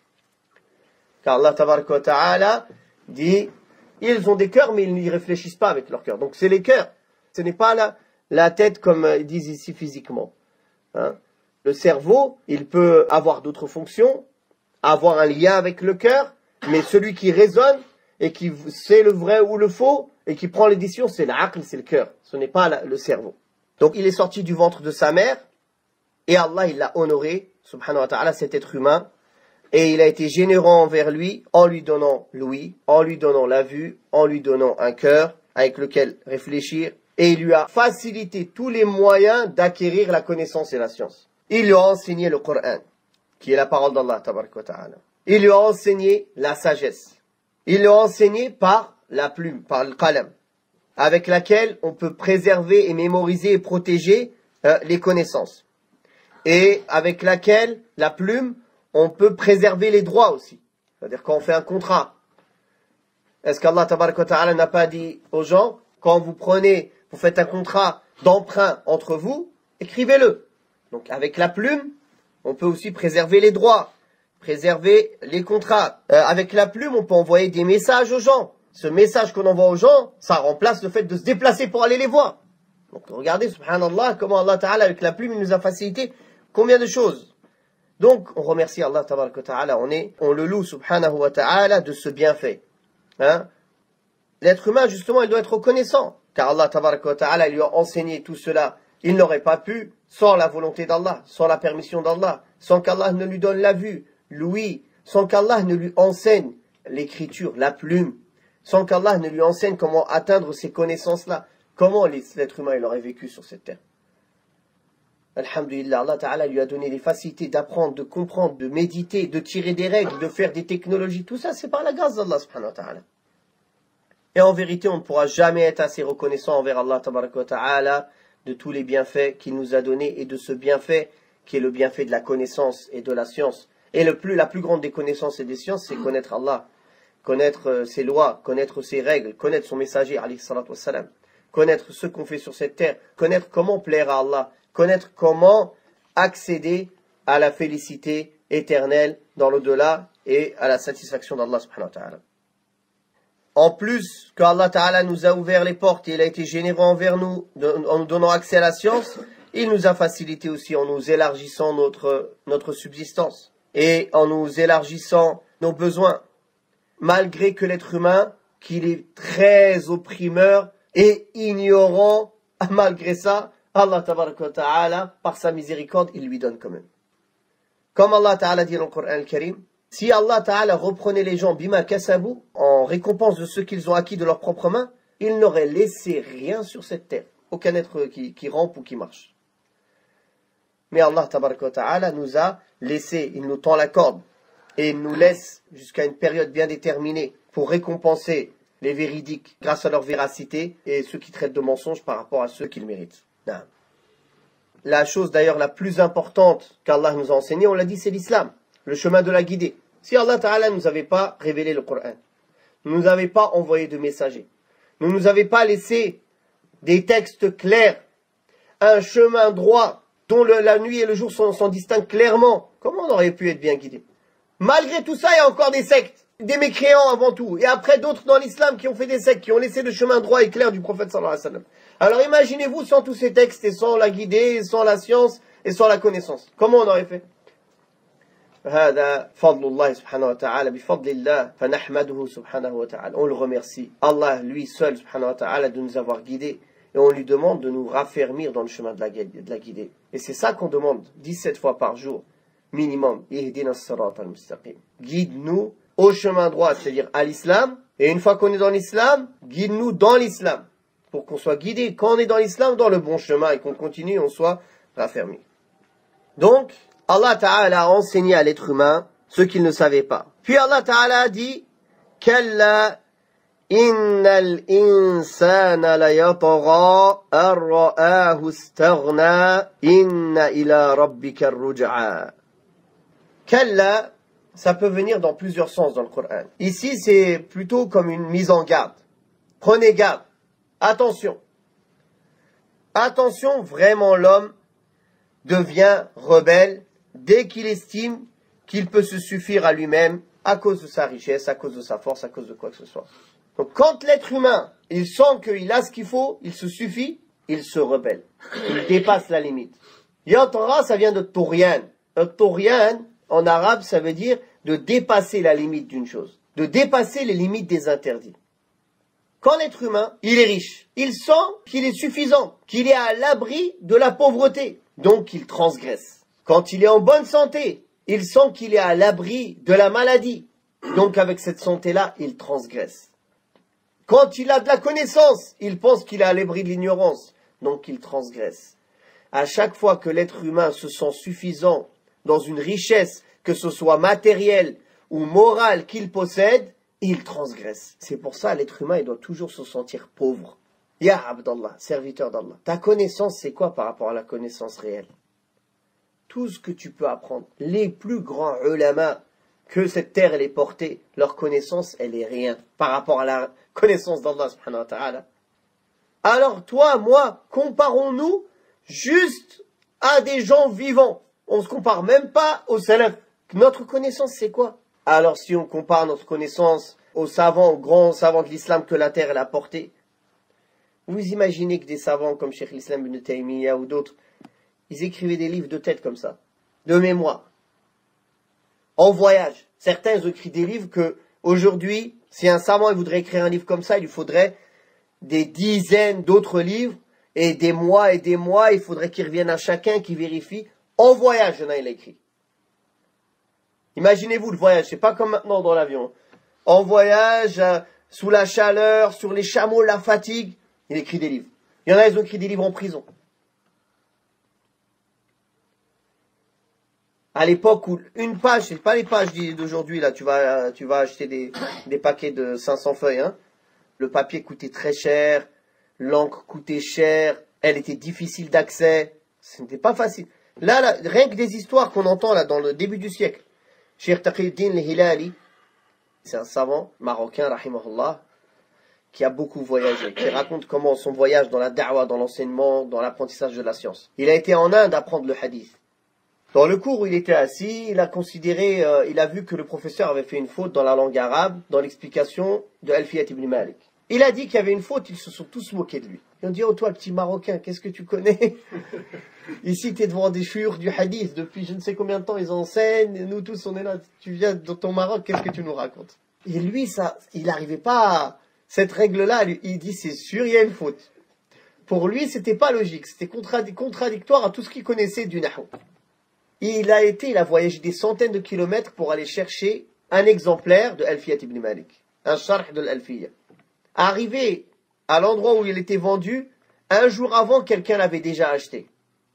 Car Allah Tabaraka wa Ta'ala dit, ils ont des cœurs, mais ils n'y réfléchissent pas avec leur cœur. Donc c'est les cœurs. Ce n'est pas la, la tête comme ils disent ici physiquement. Hein? Le cerveau, il peut avoir d'autres fonctions, avoir un lien avec le cœur, mais celui qui raisonne et qui sait le vrai ou le faux et qui prend les décisions, c'est l'aql, c'est le cœur. Ce n'est pas la, le cerveau. Donc il est sorti du ventre de sa mère et Allah il l'a honoré, subhanahu wa ta'ala, cet être humain. Et il a été généreux envers lui en lui donnant l'ouïe, en lui donnant la vue, en lui donnant un cœur avec lequel réfléchir. Et il lui a facilité tous les moyens d'acquérir la connaissance et la science. Il lui a enseigné le Coran, qui est la parole d'Allah tabaraka wa ta'ala. Il lui a enseigné la sagesse. Il lui a enseigné par la plume, par le qalam, avec laquelle on peut préserver et mémoriser et protéger euh, les connaissances. Et avec laquelle, la plume, on peut préserver les droits aussi. C'est-à-dire quand on fait un contrat. Est-ce qu'Allah tabaraka wa ta'ala n'a pas dit aux gens, quand vous prenez, vous faites un contrat d'emprunt entre vous, écrivez-le. Donc avec la plume, on peut aussi préserver les droits, préserver les contrats. Euh, avec la plume, on peut envoyer des messages aux gens. Ce message qu'on envoie aux gens, ça remplace le fait de se déplacer pour aller les voir. Donc regardez, subhanallah, comment Allah Ta'ala, avec la plume, il nous a facilité combien de choses. Donc on remercie Allah Ta'ala, on, est, on le loue, subhanahu wa ta'ala, de ce bienfait. Hein? L'être humain, justement, il doit être reconnaissant. Car Allah Ta'ala lui a enseigné tout cela. Il n'aurait pas pu sans la volonté d'Allah, sans la permission d'Allah, sans qu'Allah ne lui donne la vue, l'ouïe, sans qu'Allah ne lui enseigne l'écriture, la plume, sans qu'Allah ne lui enseigne comment atteindre ces connaissances-là. Comment l'être humain il aurait vécu sur cette terre? Alhamdulillah, Allah Ta'ala lui a donné les facilités d'apprendre, de comprendre, de méditer, de tirer des règles, de faire des technologies. Tout ça, c'est par la grâce d'Allah subhanahu wa ta'ala. Et en vérité, on ne pourra jamais être assez reconnaissant envers Allah Ta'ala de tous les bienfaits qu'il nous a donnés et de ce bienfait qui est le bienfait de la connaissance et de la science. Et le plus, la plus grande des connaissances et des sciences, c'est connaître Allah, connaître ses lois, connaître ses règles, connaître son messager, alayhi salatu wassalam, connaître ce qu'on fait sur cette terre, connaître comment plaire à Allah, connaître comment accéder à la félicité éternelle dans l'au-delà et à la satisfaction d'Allah subhanahu wa ta'ala. En plus qu'Allah Ta'ala nous a ouvert les portes et il a été généreux envers nous en nous donnant accès à la science, il nous a facilité aussi en nous élargissant notre, notre subsistance et en nous élargissant nos besoins. Malgré que l'être humain, qu'il est très opprimeur et ignorant, malgré ça, Allah Ta'ala, par sa miséricorde, il lui donne quand même. Comme Allah Ta'ala dit dans le Coran al-Karim, si Allah Ta'ala reprenait les gens bima kasabu, en récompense de ce qu'ils ont acquis de leurs propres mains, il n'aurait laissé rien sur cette terre. Aucun être qui, qui rampe ou qui marche. Mais Allah Ta'ala nous a laissé, il nous tend la corde et il nous laisse jusqu'à une période bien déterminée pour récompenser les véridiques grâce à leur véracité et ceux qui traitent de mensonges par rapport à ceux qu'ils méritent. Non. La chose d'ailleurs la plus importante qu'Allah nous a enseignée, on l'a dit, c'est l'islam, le chemin de la guidée. Si Allah Ta'ala ne nous avait pas révélé le Coran, ne nous avait pas envoyé de messagers, ne nous avait pas laissé des textes clairs, un chemin droit dont le, la nuit et le jour sont, sont distincts clairement, comment on aurait pu être bien guidé? Malgré tout ça, il y a encore des sectes, des mécréants avant tout, et après d'autres dans l'islam qui ont fait des sectes, qui ont laissé le chemin droit et clair du prophète sallallahu alayhi wa sallam. Alors imaginez-vous sans tous ces textes et sans la guidée, et sans la science et sans la connaissance. Comment on aurait fait? هذا فضل الله سبحانه وتعالى بفضل الله فنحمده سبحانه وتعالى. On le remercie. Allah, lui seul, subhanahu wa ta'ala, de nous avoir guidés. Et on lui demande de nous raffermir dans le chemin de la, de la guidée. Et c'est ça qu'on demande dix-sept fois par jour, minimum. Ihdina as-sirata al-mustaqim. Guide-nous au chemin droit, c'est-à-dire à l'islam. Et une fois qu'on est dans l'islam, guide-nous dans l'islam. Pour qu'on soit guidé, quand on est dans l'islam, dans le bon chemin et qu'on continue, on soit raffermi. Donc, Allah Ta'ala a enseigné à l'être humain ce qu'il ne savait pas. Puis Allah Ta'ala a dit Kalla innal insana la yatgha ar-ra'ahu istaghna inna ila rabbika ar-ruj'a. Kalla, ça peut venir dans plusieurs sens dans le Coran. Ici, c'est plutôt comme une mise en garde. Prenez garde. Attention. Attention, vraiment l'homme devient rebelle dès qu'il estime qu'il peut se suffire à lui-même à cause de sa richesse, à cause de sa force, à cause de quoi que ce soit. Donc quand l'être humain, il sent qu'il a ce qu'il faut, il se suffit, il se rebelle. Il dépasse la limite. Yatara, ça vient de Turian. Turian, en arabe, ça veut dire de dépasser la limite d'une chose. De dépasser les limites des interdits. Quand l'être humain, il est riche, il sent qu'il est suffisant, qu'il est à l'abri de la pauvreté. Donc il transgresse. Quand il est en bonne santé, il sent qu'il est à l'abri de la maladie. Donc avec cette santé-là, il transgresse. Quand il a de la connaissance, il pense qu'il est à l'abri de l'ignorance. Donc il transgresse. À chaque fois que l'être humain se sent suffisant dans une richesse, que ce soit matérielle ou morale qu'il possède, il transgresse. C'est pour ça l'être humain il doit toujours se sentir pauvre. Ya Abdallah, serviteur d'Allah. Ta connaissance, c'est quoi par rapport à la connaissance réelle? Tout ce que tu peux apprendre. Les plus grands ulama que cette terre elle est portée, leur connaissance, elle est rien par rapport à la connaissance d'Allah subhanahu wa ta'ala. Alors toi, moi, comparons-nous juste à des gens vivants. On ne se compare même pas aux salafs. Notre connaissance, c'est quoi? Alors si on compare notre connaissance aux savants, aux grands savants de l'islam que la terre elle a portés, vous imaginez que des savants comme Cheikh l'Islam ibn Taymiyyah ou d'autres, ils écrivaient des livres de tête comme ça, de mémoire, en voyage. Certains ils ont écrit des livres que, aujourd'hui, si un savant il voudrait écrire un livre comme ça, il lui faudrait des dizaines d'autres livres, et des mois et des mois, il faudrait qu'il revienne à chacun, qui vérifie. En voyage, il y en a, il a écrit. Imaginez-vous le voyage, c'est pas comme maintenant dans l'avion. En voyage, euh, sous la chaleur, sur les chameaux, la fatigue, il écrit des livres. Il y en a, ils ont écrit des livres en prison. À l'époque où une page, c'est pas les pages d'aujourd'hui, là, tu vas, tu vas acheter des, des paquets de cinq cents feuilles, hein. Le papier coûtait très cher, l'encre coûtait cher, elle était difficile d'accès, ce n'était pas facile. Là, là, rien que des histoires qu'on entend là dans le début du siècle. Cheikh Taqiyuddin al-Hilali, c'est un savant marocain, rahimahullah, qui a beaucoup voyagé, qui raconte comment son voyage dans la da'wa, dans l'enseignement, dans l'apprentissage de la science. Il a été en Inde apprendre le hadith. Dans le cours où il était assis, il a considéré, euh, il a vu que le professeur avait fait une faute dans la langue arabe, dans l'explication de Alfiyat ibn Malik. Il a dit qu'il y avait une faute, ils se sont tous moqués de lui. Ils ont dit, oh toi, petit Marocain, qu'est-ce que tu connais? Ici, tu es devant des chouïrs du hadith, depuis je ne sais combien de temps ils enseignent, nous tous on est là, tu viens dans ton Maroc, qu'est-ce que tu nous racontes? Et lui, ça, il n'arrivait pas à... Cette règle-là, il dit, c'est sûr, il y a une faute. Pour lui, c'était pas logique, c'était contradictoire à tout ce qu'il connaissait du Nahou. Il a été, il a voyagé des centaines de kilomètres pour aller chercher un exemplaire de Alfiyat ibn Malik, un sharh de l'Alfiyah. Arrivé à l'endroit où il était vendu, un jour avant, quelqu'un l'avait déjà acheté.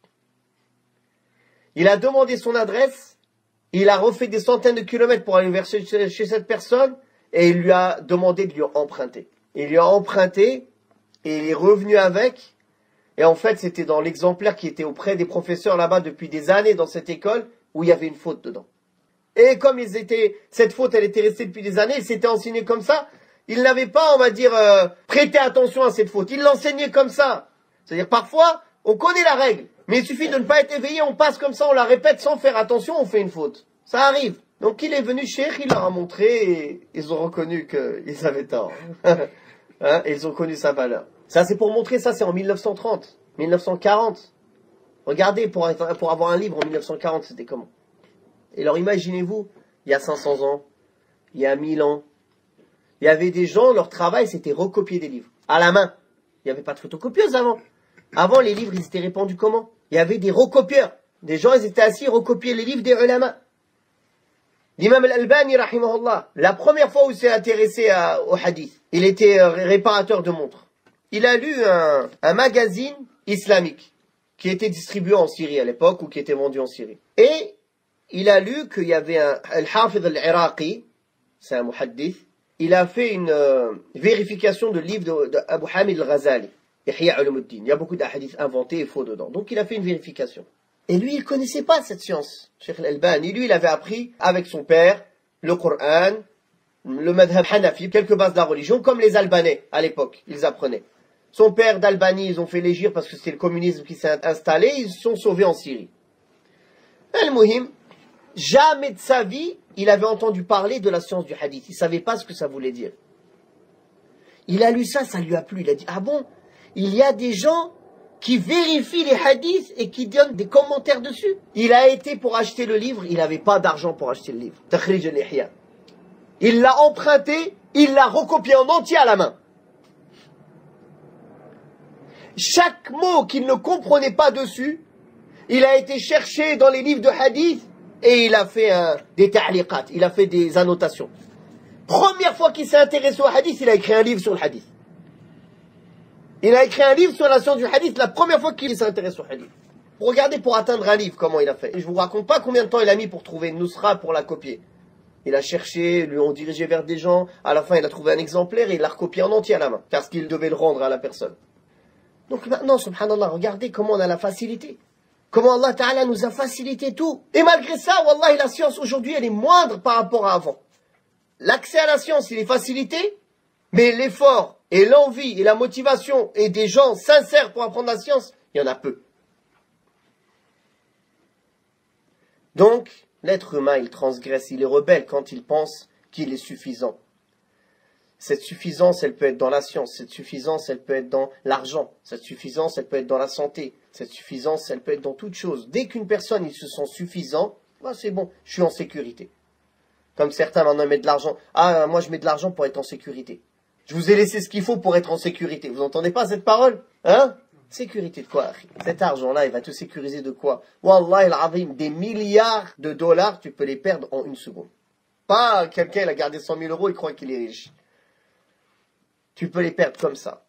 Il a demandé son adresse, il a refait des centaines de kilomètres pour aller verser chez cette personne, et il lui a demandé de lui emprunter. Il lui a emprunté, et il est revenu avec, et en fait c'était dans l'exemplaire qui était auprès des professeurs là-bas depuis des années dans cette école, où il y avait une faute dedans. Et comme ils étaient, cette faute elle était restée depuis des années, il s'était enseigné comme ça, il n'avait pas, on va dire, euh, prêté attention à cette faute. Il l'enseignait comme ça. C'est-à-dire, parfois, on connaît la règle. Mais il suffit de ne pas être éveillé, on passe comme ça, on la répète sans faire attention, on fait une faute. Ça arrive. Donc, il est venu chez il leur a montré, et ils ont reconnu qu'ils avaient tort. Hein, et ils ont connu sa valeur. Ça, c'est pour montrer ça, c'est en mille neuf cent trente, mille neuf cent quarante. Regardez, pour, être, pour avoir un livre en mille neuf cent quarante, c'était comment? Et alors, imaginez-vous, il y a cinq cents ans, il y a mille ans, il y avait des gens, leur travail, c'était recopier des livres. À la main. Il n'y avait pas de photocopieuse avant. Avant, les livres, ils étaient répandus comment? Il y avait des recopieurs. Des gens, ils étaient assis, recopier les livres des ulama. L'imam al-Albani, rahimahullah, la première fois où il s'est intéressé à, au hadith, il était euh, réparateur de montres. Il a lu un, un magazine islamique qui était distribué en Syrie à l'époque, ou qui était vendu en Syrie. Et il a lu qu'il y avait un al-Hafidh al-Iraqi, c'est un muhaddith, il a fait une euh, vérification de livre d'Abu Hamid al-Ghazali, Ihya Ulumuddin. Il y a beaucoup d'ahadiths inventés et faux dedans. Donc il a fait une vérification. Et lui, il ne connaissait pas cette science, Cheikh al-Albani. Lui, il avait appris avec son père le Coran, le madhab hanafi, quelques bases de la religion, comme les Albanais à l'époque, ils apprenaient. Son père d'Albanie, ils ont fait l'égir parce que c'était le communisme qui s'est installé, ils se sont sauvés en Syrie. Al-Muhim, jamais de sa vie, il avait entendu parler de la science du hadith. Il ne savait pas ce que ça voulait dire. Il a lu ça, ça lui a plu. Il a dit, ah bon, il y a des gens qui vérifient les hadiths et qui donnent des commentaires dessus. Il a été pour acheter le livre, il n'avait pas d'argent pour acheter le livre. Takhrij al-Ihya. Il l'a emprunté, il l'a recopié en entier à la main. Chaque mot qu'il ne comprenait pas dessus, il a été cherché dans les livres de hadith et il a fait un, des ta'liqat, il a fait des annotations. Première fois qu'il s'est intéressé au hadith, il a écrit un livre sur le hadith. Il a écrit un livre sur la science du hadith la première fois qu'il s'est intéressé au hadith. Regardez pour atteindre un livre comment il a fait. Et je vous raconte pas combien de temps il a mis pour trouver une nusra pour la copier. Il a cherché, lui ont dirigé vers des gens, à la fin il a trouvé un exemplaire et il l'a recopié en entier à la main, parce qu'il devait le rendre à la personne. Donc maintenant, subhanallah, regardez comment on a la facilité. Comment Allah Ta'ala nous a facilité tout. Et malgré ça, wallah, la science aujourd'hui, elle est moindre par rapport à avant. L'accès à la science, il est facilité, mais l'effort et l'envie et la motivation et des gens sincères pour apprendre la science, il y en a peu. Donc, l'être humain, il transgresse, il est rebelle quand il pense qu'il est suffisant. Cette suffisance, elle peut être dans la science, cette suffisance, elle peut être dans l'argent, cette suffisance, elle peut être dans la santé, cette suffisance, elle peut être dans toute chose. Dès qu'une personne, il se sent suffisant, bah c'est bon, je suis en sécurité. Comme certains maintenant mettent de l'argent. Ah, moi je mets de l'argent pour être en sécurité. Je vous ai laissé ce qu'il faut pour être en sécurité. Vous entendez pas cette parole? Hein? Sécurité de quoi? Cet argent-là, il va te sécuriser de quoi? Wallah al-azim, des milliards de dollars, tu peux les perdre en une seconde. Pas quelqu'un, il a gardé cent mille euros, il croit qu'il est riche. Tu peux les perdre comme ça.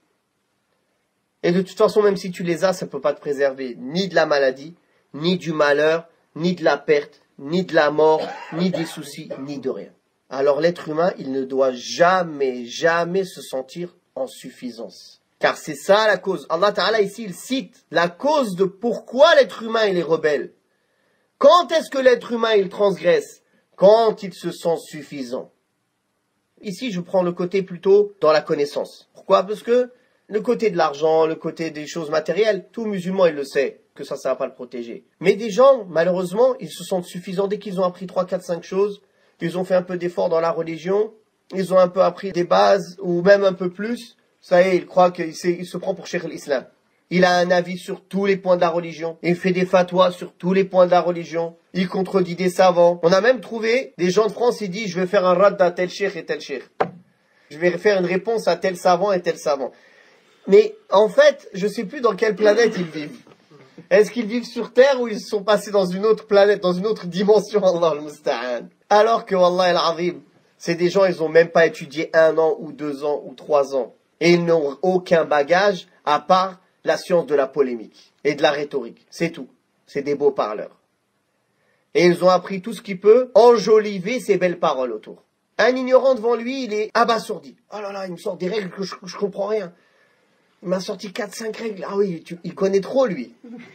Et de toute façon, même si tu les as, ça ne peut pas te préserver ni de la maladie, ni du malheur, ni de la perte, ni de la mort, ni des soucis, ni de rien. Alors l'être humain, il ne doit jamais, jamais se sentir en suffisance. Car c'est ça la cause. Allah Ta'ala ici, il cite la cause de pourquoi l'être humain, il est rebelle. Quand est-ce que l'être humain, il transgresse? Quand il se sent suffisant. Ici, je prends le côté plutôt dans la connaissance. Pourquoi? Parce que le côté de l'argent, le côté des choses matérielles, tout musulman, il le sait, que ça, ça va pas le protéger. Mais des gens, malheureusement, ils se sentent suffisants dès qu'ils ont appris trois, quatre, cinq choses, ils ont fait un peu d'effort dans la religion, ils ont un peu appris des bases, ou même un peu plus, ça y est, ils croient qu'il il se prend pour Cheikh l'Islam. Il a un avis sur tous les points de la religion. Il fait des fatwas sur tous les points de la religion. Il contredit des savants. On a même trouvé des gens de France, ils disent, je vais faire un rad à tel cheikh et tel cheikh. Je vais faire une réponse à tel savant et tel savant. Mais en fait, je ne sais plus dans quelle planète ils vivent. Est-ce qu'ils vivent sur Terre ou ils sont passés dans une autre planète, dans une autre dimension, Allah al-Musta'an. Alors que, Wallah al-Azim, c'est des gens, ils n'ont même pas étudié un an ou deux ans ou trois ans. Et ils n'ont aucun bagage à part la science de la polémique et de la rhétorique. C'est tout. C'est des beaux parleurs. Et ils ont appris tout ce qui peut enjoliver ces belles paroles autour. Un ignorant devant lui, il est abasourdi. Oh là là, il me sort des règles que je, je comprends rien. Il m'a sorti quatre cinq règles. Ah oui, tu, il connaît trop, lui.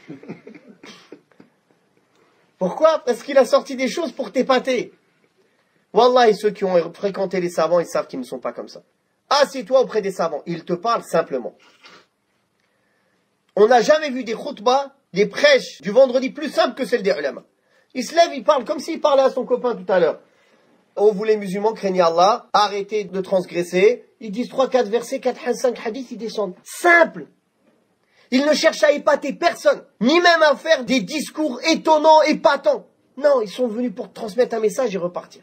Pourquoi? Parce qu'il a sorti des choses pour t'épater. Wallah, et ceux qui ont fréquenté les savants, ils savent qu'ils ne sont pas comme ça. Assieds-toi auprès des savants. Ils te parlent simplement. On n'a jamais vu des khutbas, des prêches du vendredi plus simples que celles des ulama. Il se lève, il parle comme s'il parlait à son copain tout à l'heure. Oh, vous les musulmans, craignez Allah, arrêtez de transgresser. Ils disent trois, quatre versets, quatre, cinq hadiths, ils descendent. Simple. Ils ne cherchent à épater personne, ni même à faire des discours étonnants, épatants. Non, ils sont venus pour transmettre un message et repartir.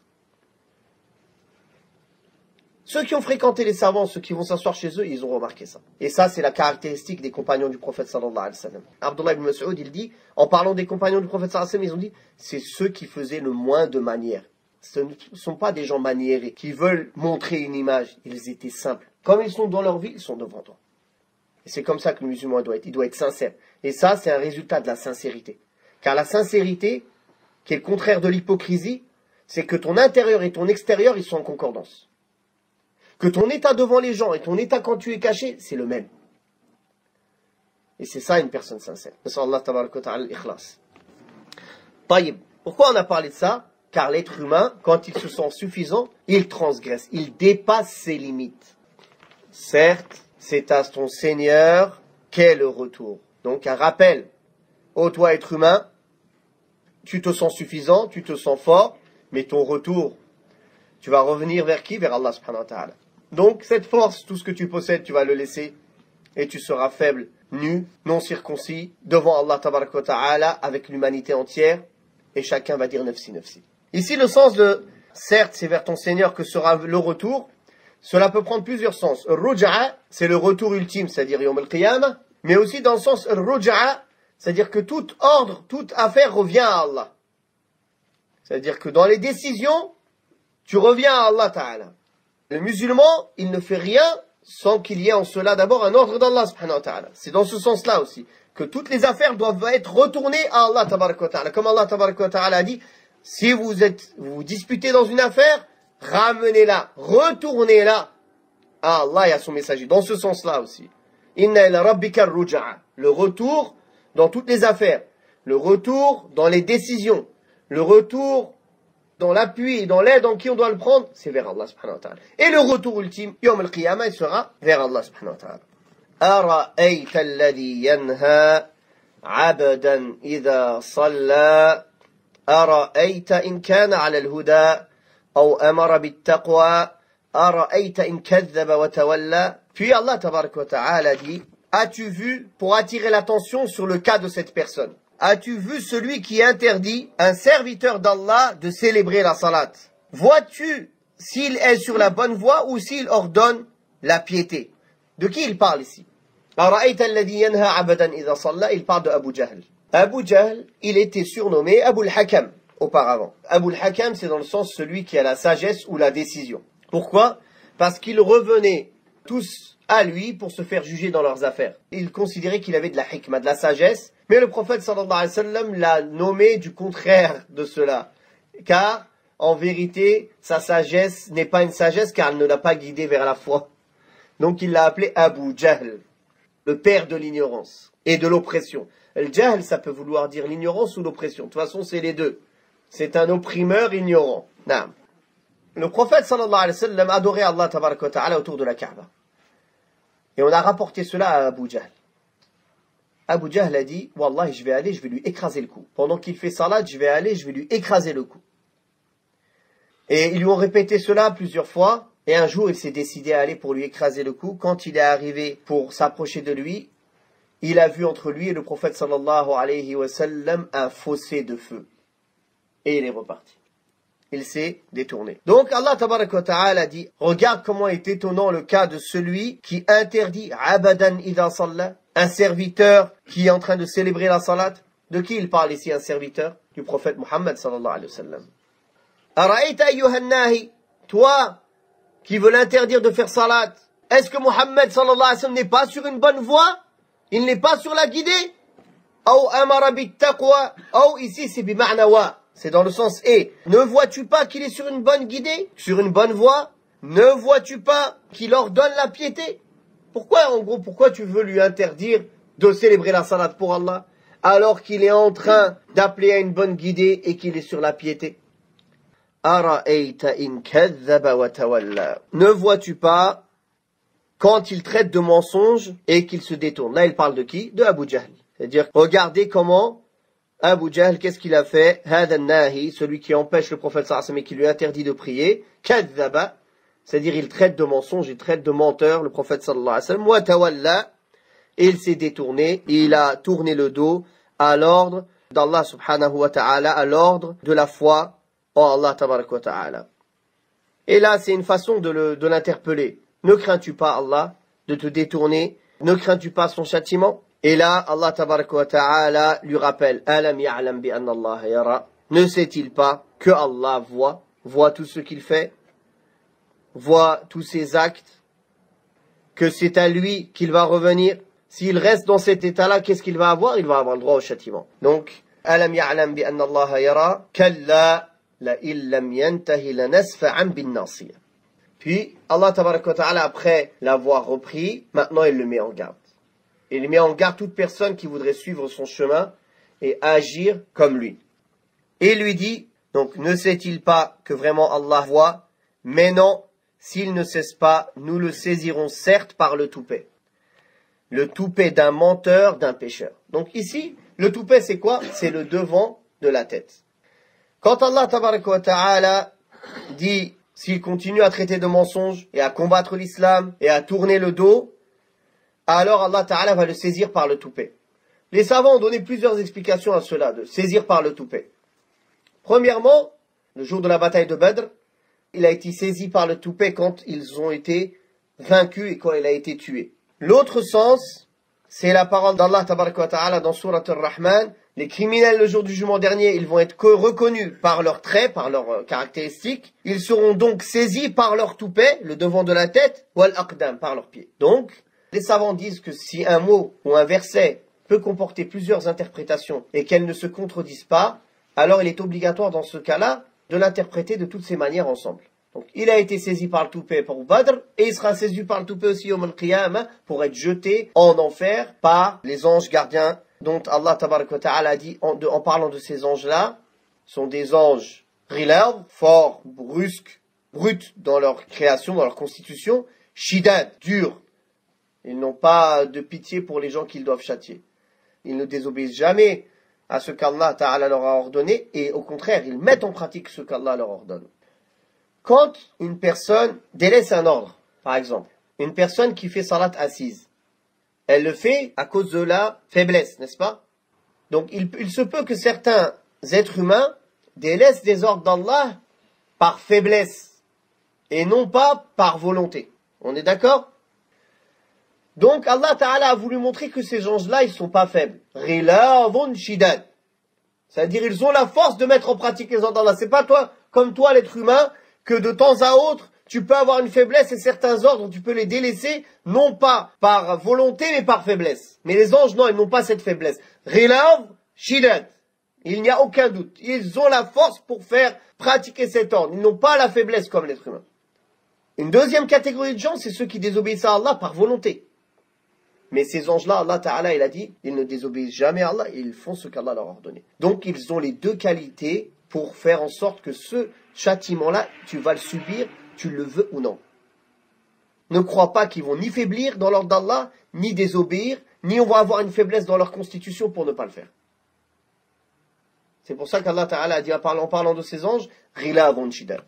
Ceux qui ont fréquenté les savants, ceux qui vont s'asseoir chez eux, ils ont remarqué ça. Et ça, c'est la caractéristique des compagnons du prophète sallallahu alayhi wa sallam. Abdullah ibn Mas'ud, il dit, en parlant des compagnons du prophète sallallahu alayhi wa sallam, ils ont dit, c'est ceux qui faisaient le moins de manières. Ce ne sont pas des gens maniérés, qui veulent montrer une image. Ils étaient simples. Comme ils sont dans leur vie, ils sont devant toi. Et c'est comme ça que le musulman doit être. Il doit être sincère. Et ça, c'est un résultat de la sincérité. Car la sincérité, qui est le contraire de l'hypocrisie, c'est que ton intérieur et ton extérieur, ils sont en concordance. Que ton état devant les gens et ton état quand tu es caché, c'est le même. Et c'est ça une personne sincère. Allah tabaraka wa ta'ala al-ikhlas. Taïb. Pourquoi on a parlé de ça? Car l'être humain, quand il se sent suffisant, il transgresse, il dépasse ses limites. Certes, c'est à ton Seigneur qu'est le retour. Donc un rappel. Ô toi être humain, tu te sens suffisant, tu te sens fort, mais ton retour, tu vas revenir vers qui? Vers Allah subhanahu wa ta'ala. Donc cette force, tout ce que tu possèdes, tu vas le laisser et tu seras faible, nu, non circoncis, devant Allah tabaraka wa ta'ala avec l'humanité entière et chacun va dire nafsi nafsi. Ici le sens de certes c'est vers ton Seigneur que sera le retour, cela peut prendre plusieurs sens. Ruja'a, c'est le retour ultime, c'est-à-dire Yawm al-Qiyamah, mais aussi dans le sens Ruja'a, c'est-à-dire que tout ordre, toute affaire revient à Allah. C'est-à-dire que dans les décisions, tu reviens à Allah Ta'ala. Le musulman, il ne fait rien sans qu'il y ait en cela d'abord un ordre d'Allah subhanahu wa ta'ala. C'est dans ce sens-là aussi, que toutes les affaires doivent être retournées à Allah tabaraka wa ta'ala. Comme Allah tabaraka wa ta'ala a dit, si vous êtes, vous vous disputez dans une affaire, ramenez-la, retournez-la à Allah et à son messager. Dans ce sens-là aussi. Inna ila rabbika ar-ruja'a. Le retour dans toutes les affaires. Le retour dans les décisions. Le retour dans l'appui et dans l'aide en qui on doit le prendre, c'est vers Allah subhanahu wa ta'ala. Et le retour ultime, Yawm al-Qiyamah, il sera vers Allah subhanahu wa ta'ala. أرأيت الذي ينهى عبدا إذا صلى أرأيت إن كان على الهدى أو أمر بالتقوى أرأيت إن كذب وتولى. Puis Allah tabarak wa ta'ala dit, as-tu vu, pour attirer l'attention sur le cas de cette personne, as-tu vu celui qui interdit un serviteur d'Allah de célébrer la salat? Vois-tu s'il est sur la bonne voie ou s'il ordonne la piété? De qui il parle ici? أرأيت الذي ينهى عبدا إذا صلى, il parle de Abu Jahl. Abu Jahl, il était surnommé Abu al-Hakam auparavant. Abu al-Hakam, c'est dans le sens celui qui a la sagesse ou la décision. Pourquoi? Parce qu'ils revenaient tous à lui pour se faire juger dans leurs affaires. Il considérait qu'il avait de la hikmah, de la sagesse, mais le prophète sallallahu alayhi wa sallam l'a nommé du contraire de cela. Car, en vérité, sa sagesse n'est pas une sagesse car elle ne l'a pas guidé vers la foi. Donc il l'a appelé Abu Jahl, le père de l'ignorance et de l'oppression. Le jahl, ça peut vouloir dire l'ignorance ou l'oppression. De toute façon, c'est les deux. C'est un opprimeur ignorant. Naam. Le prophète sallallahu alayhi wa sallam adorait Allah tabaraka wa ta'ala autour de la Kaaba. Et on a rapporté cela à Abu Jahl. Abu Jahl a dit, Wallah, je vais aller, je vais lui écraser le cou. Pendant qu'il fait salat, je vais aller, je vais lui écraser le cou. Et ils lui ont répété cela plusieurs fois. Et un jour, il s'est décidé à aller pour lui écraser le cou. Quand il est arrivé pour s'approcher de lui, il a vu entre lui et le prophète sallallahu alayhi wa sallam un fossé de feu. Et il est reparti. Il s'est détourné. Donc Allah tabaraka wa ta'ala dit, regarde comment est étonnant le cas de celui qui interdit abadan idha salla, un serviteur qui est en train de célébrer la salat. De qui il parle ici, un serviteur? Du prophète Muhammad sallallahu alayhi wa sallam. Ara'ayta ayyuhan nahi, toi qui veut l'interdire de faire salat, est-ce que Muhammad sallallahu alayhi wa sallam n'est pas sur une bonne voie? Il n'est pas sur la guidée? Ou amara bit taqwa, ou ici c'est bima'na wa, c'est dans le sens et. Ne vois-tu pas qu'il est sur une bonne guidée, sur une bonne voie? Ne vois-tu pas qu'il ordonne la piété? Pourquoi, en gros, pourquoi tu veux lui interdire de célébrer la salat pour Allah, alors qu'il est en train d'appeler à une bonne guidée et qu'il est sur la piété? Ara'ayta in kadhaba wa tawalla. Ne vois-tu pas quand il traite de mensonge et qu'il se détourne? Là, il parle de qui? De Abu Jahl. C'est-à-dire, regardez comment Abu Jahl, qu'est-ce qu'il a fait? Hadha nahi, celui qui empêche le prophète sallallahu alayhi wa sallam et qui lui interdit de prier. Kadhaba, c'est-à-dire il traite de mensonge, il traite de menteur le prophète sallallahu alayhi wa sallam. Wa tawalla, et il s'est détourné, il a tourné le dos à l'ordre d'Allah subhanahu wa ta'ala, à l'ordre de la foi en Allah tabaraka wa ta'ala. Et là, c'est une façon de le, de l'interpeller. Ne crains-tu pas Allah de te détourner? Ne crains-tu pas son châtiment? Et là, Allah tabaraka wa ta'ala lui rappelle, Alam ya'lam bi anna Allah yara. Ne sait-il pas que Allah voit, voit tout ce qu'il fait, voit tous ses actes, que c'est à lui qu'il va revenir? S'il reste dans cet état-là, qu'est-ce qu'il va avoir? Il va avoir le droit au châtiment. Donc, Alam ya'lam bi anna Allah yara, kalla la illam yantahi lanasfa'an bin nasiya. Puis, Allah tabaraka wa ta'ala, après l'avoir repris, maintenant il le met en garde. Il met en garde toute personne qui voudrait suivre son chemin et agir comme lui. Et il lui dit, donc, ne sait-il pas que vraiment Allah voit? Mais non, s'il ne cesse pas, nous le saisirons certes par le toupet. Le toupet d'un menteur, d'un pécheur. Donc ici, le toupet c'est quoi? C'est le devant de la tête. Quand Allah tabaraka wa ta'ala dit, s'il continue à traiter de mensonges et à combattre l'islam et à tourner le dos, alors Allah ta'ala va le saisir par le toupet. Les savants ont donné plusieurs explications à cela, de saisir par le toupet. Premièrement, le jour de la bataille de Badr, il a été saisi par le toupet quand ils ont été vaincus et quand il a été tué. L'autre sens, c'est la parole d'Allah tabaraka wa ta'ala dans Surat Ar-Rahman. Les criminels le jour du jugement dernier, ils vont être reconnus par leurs traits, par leurs caractéristiques. Ils seront donc saisis par leur toupet, le devant de la tête, ou al-aqdam, par leurs pieds. Donc, les savants disent que si un mot ou un verset peut comporter plusieurs interprétations et qu'elles ne se contredisent pas, alors il est obligatoire dans ce cas-là de l'interpréter de toutes ces manières ensemble. Donc, il a été saisi par le toupet pour Badr et il sera saisi par le toupet aussi au Al-Qiyamah pour être jeté en enfer par les anges gardiens dont Allah tabaraka wa ta'ala a dit en, de, en parlant de ces anges-là, sont des anges Ghilaz, fort, brusque, brut dans leur création, dans leur constitution. Shidad, dur. Ils n'ont pas de pitié pour les gens qu'ils doivent châtier. Ils ne désobéissent jamais à ce qu'Allah Ta'ala leur a ordonné et au contraire, ils mettent en pratique ce qu'Allah leur ordonne. Quand une personne délaisse un ordre, par exemple, une personne qui fait salat assise, elle le fait à cause de la faiblesse, n'est-ce pas? Donc il, il se peut que certains êtres humains délaissent des ordres d'Allah par faiblesse et non pas par volonté. On est d'accord? Donc Allah Ta'ala a voulu montrer que ces gens-là, ils ne sont pas faibles. Ghilazun shidad. C'est-à-dire ils ont la force de mettre en pratique les ordres d'Allah. C'est pas toi, comme toi l'être humain, que de temps à autre, tu peux avoir une faiblesse et certains ordres, tu peux les délaisser, non pas par volonté, mais par faiblesse. Mais les anges, non, ils n'ont pas cette faiblesse. Ghilaz shidad. Il n'y a aucun doute. Ils ont la force pour faire pratiquer cet ordre. Ils n'ont pas la faiblesse comme l'être humain. Une deuxième catégorie de gens, c'est ceux qui désobéissent à Allah par volonté. Mais ces anges-là, Allah Ta'ala, il a dit, ils ne désobéissent jamais à Allah, ils font ce qu'Allah leur a ordonné. Donc, ils ont les deux qualités pour faire en sorte que ce châtiment-là, tu vas le subir, tu le veux ou non. Ne crois pas qu'ils vont ni faiblir dans l'ordre d'Allah, ni désobéir, ni on va avoir une faiblesse dans leur constitution pour ne pas le faire. C'est pour ça qu'Allah Ta'ala a dit, en parlant de ces anges, Ghilazun shidad.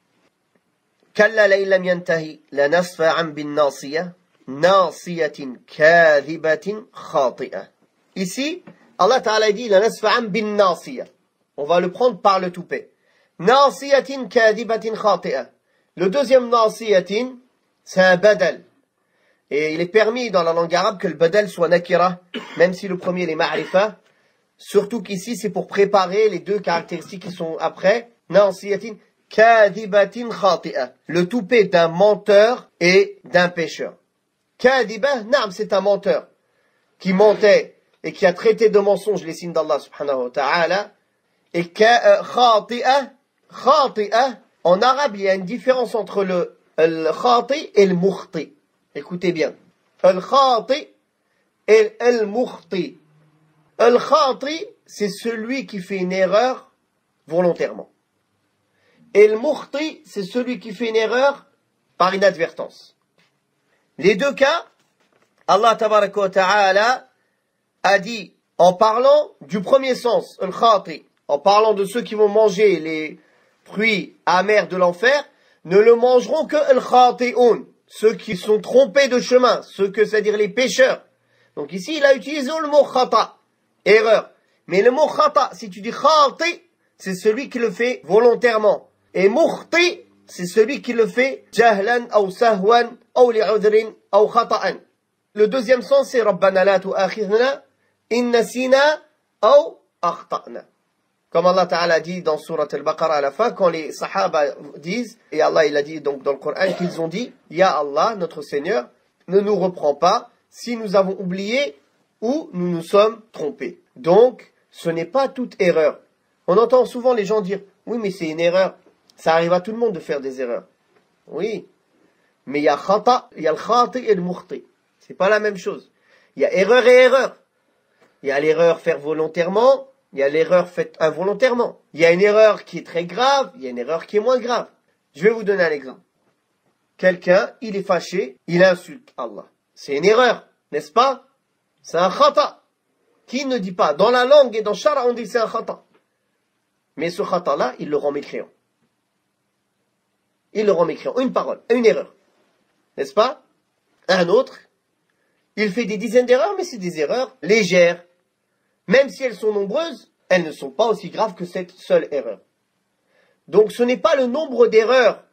Kalla la illam yantahi la nasfa'an bin nasiyah. Nasiyatin kadhibatin khati'ah. Ici, Allah Ta'ala dit la nasfa'an bin nasiyah. On va le prendre par le toupet. Nasiyatin kadhibatin khati'ah. Le deuxième nasiyatin, c'est un badal. Et il est permis dans la langue arabe que le badal soit nakira, même si le premier est ma'rifa. Surtout qu'ici, c'est pour préparer les deux caractéristiques qui sont après. Nasiyatin kadhibatin khati'ah. Le toupet d'un menteur et d'un pécheur. Kadibah, naam, c'est un menteur qui mentait et qui a traité de mensonge les signes d'Allah subhanahu wa ta'ala. Et khati'ah, khati'ah, en arabe, il y a une différence entre le khati et le mukhti. Écoutez bien. Le khati et le mukhti. Le khati, c'est celui qui fait une erreur volontairement. Et le mukhti, c'est celui qui fait une erreur par inadvertance. Les deux cas, Allah tabaraka wa ta'ala a dit, en parlant du premier sens, al-khati, en parlant de ceux qui vont manger les fruits amers de l'enfer, ne le mangeront que al-khati'un, ceux qui sont trompés de chemin, ceux que c'est-à-dire les pécheurs. Donc ici, il a utilisé le mot khata, erreur. Mais le mot khata, si tu dis khati, c'est celui qui le fait volontairement. Et mukhti, c'est celui qui le fait jahlan ou sahwan ou li'udrin ou khata'an. Le deuxième sens c'est Rabbana la tu'akhidhna in nasina ou akhta'na. Comme Allah Ta'ala dit dans Surat Al-Baqarah à la fin, quand les Sahaba disent, et Allah il a dit donc dans le Coran qu'ils ont dit, Ya Allah, notre Seigneur, ne nous reprends pas si nous avons oublié ou nous nous sommes trompés. Donc, ce n'est pas toute erreur. On entend souvent les gens dire, oui mais c'est une erreur. Ça arrive à tout le monde de faire des erreurs. Oui. Mais il y a khata, il y a le khati et le mukhti. C'est pas la même chose. Il y a erreur et erreur. Il y a l'erreur faite volontairement, il y a l'erreur faite involontairement. Il y a une erreur qui est très grave, il y a une erreur qui est moins grave. Je vais vous donner un exemple. Quelqu'un, il est fâché, il insulte Allah. C'est une erreur, n'est-ce pas? C'est un khata. Qui ne dit pas? Dans la langue et dans Shara, on dit que c'est un khata. Mais ce khata-là, il le rend mécréant. Il le rend mécréant. Une parole, une erreur. N'est-ce pas? Un autre, il fait des dizaines d'erreurs, mais c'est des erreurs légères. Même si elles sont nombreuses, elles ne sont pas aussi graves que cette seule erreur. Donc ce n'est pas le nombre d'erreurs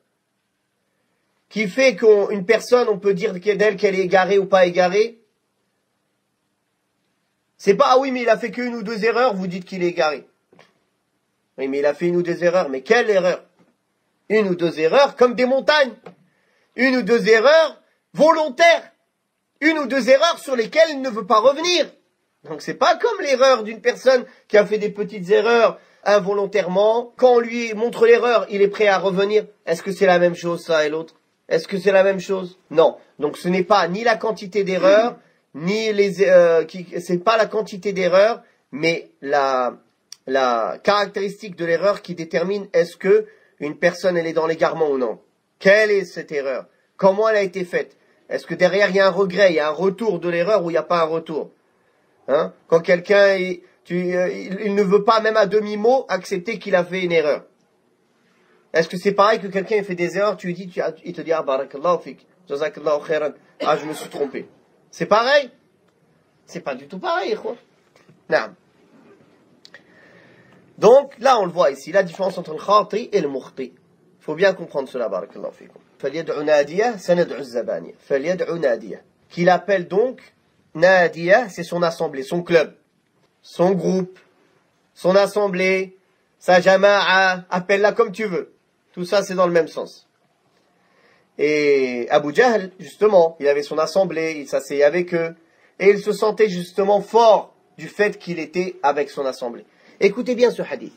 qui fait qu'une personne, on peut dire d'elle qu'elle est égarée ou pas égarée. C'est pas, ah oui, mais il a fait qu'une ou deux erreurs, vous dites qu'il est égaré. Oui, mais il a fait une ou deux erreurs, mais quelle erreur? Une ou deux erreurs comme des montagnes. Une ou deux erreurs volontaires. Une ou deux erreurs sur lesquelles il ne veut pas revenir. Donc c'est pas comme l'erreur d'une personne qui a fait des petites erreurs involontairement. Quand on lui montre l'erreur, il est prêt à revenir. Est-ce que c'est la même chose, ça et l'autre? Est-ce que c'est la même chose? Non. Donc ce n'est pas ni la quantité d'erreurs, ni les, euh, qui, c'est pas la quantité d'erreurs, mais la, la caractéristique de l'erreur qui détermine est-ce que une personne elle est dans l'égarement ou non. Quelle est cette erreur? Comment elle a été faite? Est-ce que derrière il y a un regret, il y a un retour de l'erreur ou il n'y a pas un retour? Hein? Quand quelqu'un il, tu, euh, il, il ne veut pas même à demi-mot accepter qu'il a fait une erreur. Est-ce que c'est pareil que quelqu'un fait des erreurs, tu lui dis, tu, il te dit ah barakallahu fik, jazakallahu khairan, ah je me suis trompé. C'est pareil? C'est pas du tout pareil, quoi. Non. Donc là on le voit ici, la différence entre le khati et le mukhti. Il faut bien comprendre cela, barakallahu fikum. فَلْيَدْعُ نَادِيَهُ سَنَدْعُ الزَّبَانِيَةَ فَلْيَدْعُ نَادِيَهُ. Qu'il appelle donc, Nadia, c'est son assemblée, son club, son groupe, son assemblée, sa jama'a, appelle-la comme tu veux. Tout ça, c'est dans le même sens. Et Abu Jahl, justement, il avait son assemblée, il s'asseyait avec eux, et il se sentait justement fort du fait qu'il était avec son assemblée. Écoutez bien ce hadith.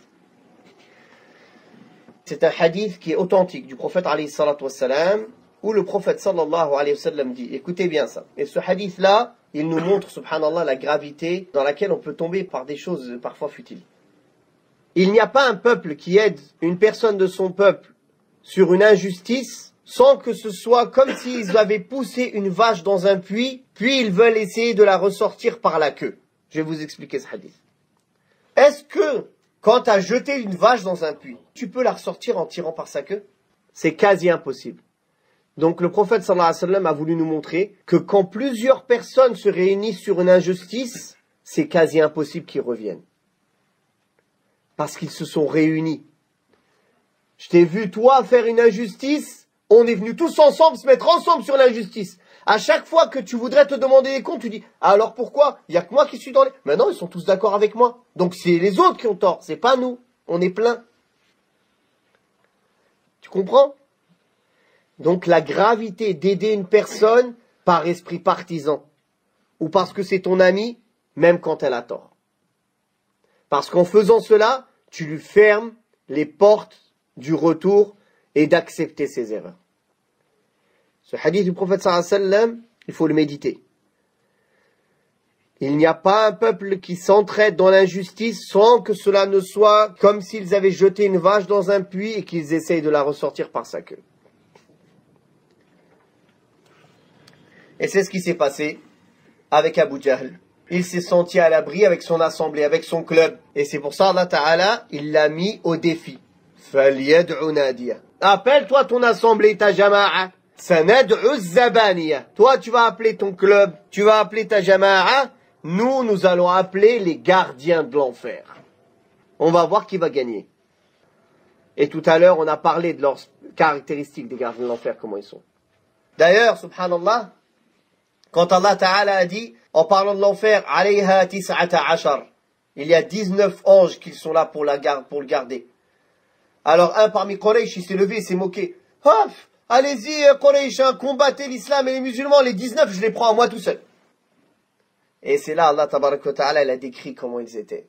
C'est un hadith qui est authentique du prophète alayhi salatu wassalam, où le prophète sallallahu alayhi wa sallam dit, écoutez bien ça. Et ce hadith-là, il nous montre, subhanallah, la gravité dans laquelle on peut tomber par des choses parfois futiles. Il n'y a pas un peuple qui aide une personne de son peuple sur une injustice sans que ce soit comme s'ils avaient poussé une vache dans un puits, puis ils veulent essayer de la ressortir par la queue. Je vais vous expliquer ce hadith. Est-ce que, quand tu as jeté une vache dans un puits, tu peux la ressortir en tirant par sa queue? C'est quasi impossible. Donc le prophète sallallahu alayhi wa sallam a voulu nous montrer que quand plusieurs personnes se réunissent sur une injustice, c'est quasi impossible qu'ils reviennent. Parce qu'ils se sont réunis. Je t'ai vu toi faire une injustice, on est venus tous ensemble se mettre ensemble sur l'injustice. À chaque fois que tu voudrais te demander des comptes, tu dis « Alors pourquoi? Il n'y a que moi qui suis dans les... » Mais non, ils sont tous d'accord avec moi. Donc c'est les autres qui ont tort, c'est pas nous. On est plein. Tu comprends? Donc la gravité d'aider une personne par esprit partisan. Ou parce que c'est ton ami, même quand elle a tort. Parce qu'en faisant cela, tu lui fermes les portes du retour et d'accepter ses erreurs. Ce hadith du prophète sallallahu alayhi wa sallam, il faut le méditer. Il n'y a pas un peuple qui s'entraide dans l'injustice sans que cela ne soit comme s'ils avaient jeté une vache dans un puits et qu'ils essayent de la ressortir par sa queue. Et c'est ce qui s'est passé avec Abu Jahl. Il s'est senti à l'abri avec son assemblée, avec son club. Et c'est pour ça Allah Ta'ala, il l'a mis au défi. فَلْيَدْعُ نَادِيَهُ. Appelle-toi ton assemblée, ta jama'a. سَنَدْعُ الزَّبَانِيَةَ. Toi, tu vas appeler ton club, tu vas appeler ta jama'a. Nous, nous allons appeler les gardiens de l'enfer. On va voir qui va gagner. Et tout à l'heure, on a parlé de leurs caractéristiques des gardiens de l'enfer, comment ils sont. D'ailleurs, subhanallah, quand Allah Ta'ala a dit, en parlant de l'enfer, alayha tis'ata ashar, il y a dix-neuf anges qui sont là pour, la garde, pour le garder. Alors un parmi Quraysh, il s'est levé et s'est moqué. Hop, allez-y Quraysh, hein, combattez l'islam et les musulmans, les dix-neuf, je les prends à moi tout seul. Et c'est là, Allah Tabaraka wa Ta'ala, il a décrit comment ils étaient.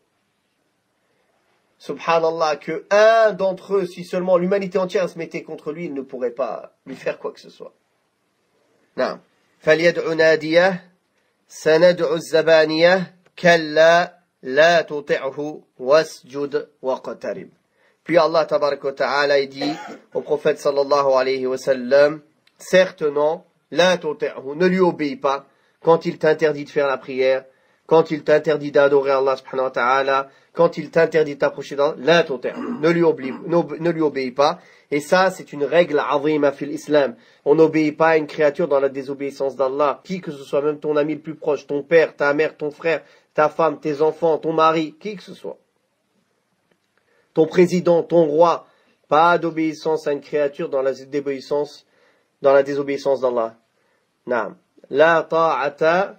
Subhanallah, que un d'entre eux, si seulement l'humanité entière se mettait contre lui, il ne pourrait pas lui faire quoi que ce soit. Non. فَلْيَدْعُ نَادِيَهُ سَنَدْعُ الزَّبَانِيَةَ كَلَّا لَا تُطِعْهُ وَاسْجُدْ وَاقْتَرِبْ. Puis Allah Tabaraka wa Ta'ala dit au prophète sallallahu alayhi wa sallam, certes non, la tuti'hu, ne lui obéis pas quand il t'interdit de faire la prière, quand il t'interdit d'adorer Allah subhanahu wa ta'ala, quand il t'interdit de t'approcher d'Allah, la tuti'hu, ne lui obéis, ne lui obéis pas. Et ça, c'est une règle azima fil islam. On n'obéit pas à une créature dans la désobéissance d'Allah. Qui que ce soit, même ton ami le plus proche, ton père, ta mère, ton frère, ta femme, tes enfants, ton mari, qui que ce soit. Ton président, ton roi, pas d'obéissance à une créature dans la désobéissance, dans la désobéissance d'Allah. Naam. La ta'ata,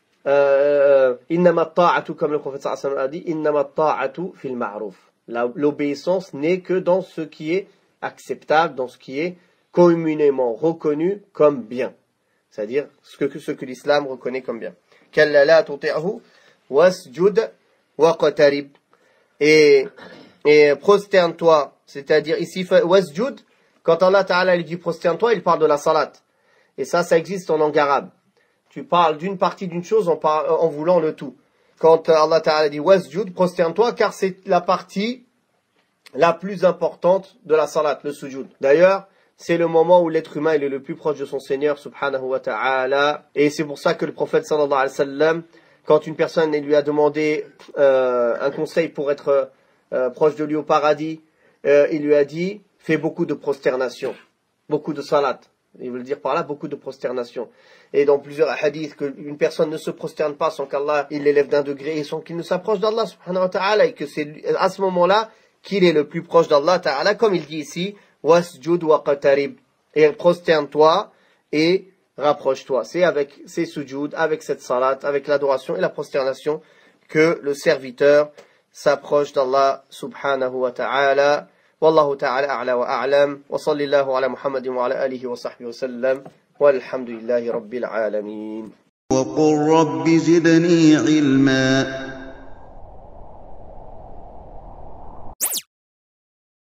innama ta'atu, comme le prophète sallallahu alayhi wa sallam a dit, innama ta'atu fil ma'ruf. L'obéissance n'est que dans ce qui est acceptable, dans ce qui est communément reconnu comme bien. C'est-à-dire ce que, ce que l'islam reconnaît comme bien. Kalla la tuti'hu wasjud waqtarib. Et Et prosterne-toi, c'est-à-dire ici, wasjud, quand Allah Ta'ala lui dit prosterne-toi, il parle de la salat. Et ça, ça existe en langue arabe. Tu parles d'une partie d'une chose en, par, en voulant le tout. quand Allah Ta'ala dit wasjud, prosterne-toi, car c'est la partie la plus importante de la salat, le sujud. D'ailleurs, c'est le moment où l'être humain il est le plus proche de son Seigneur, subhanahu wa ta'ala. Et c'est pour ça que le prophète sallallahu alayhi wa sallam, quand une personne lui a demandé euh, un conseil pour être euh, proche de lui au paradis, euh, il lui a dit, fais beaucoup de prosternation, beaucoup de salat. Il veut dire par là beaucoup de prosternation. Et dans plusieurs hadiths, qu'une personne ne se prosterne pas sans qu'Allah il l'élève d'un degré et sans qu'il ne s'approche d'Allah subhanahu wa ta'ala, et que c'est à ce moment-là qu'il est le plus proche d'Allah ta'ala, comme il dit ici, wasjud wa qatarib, et prosterne-toi et rapproche-toi. C'est avec ces sujud, avec cette salat, avec l'adoration et la prosternation que le serviteur s'approche d'Allah subhanahu wa ta'ala. والله تعالى أعلى وأعلم وصلى الله على محمد وعلى آله وصحبه وسلم والحمد لله رب العالمين وقل رب زدني علما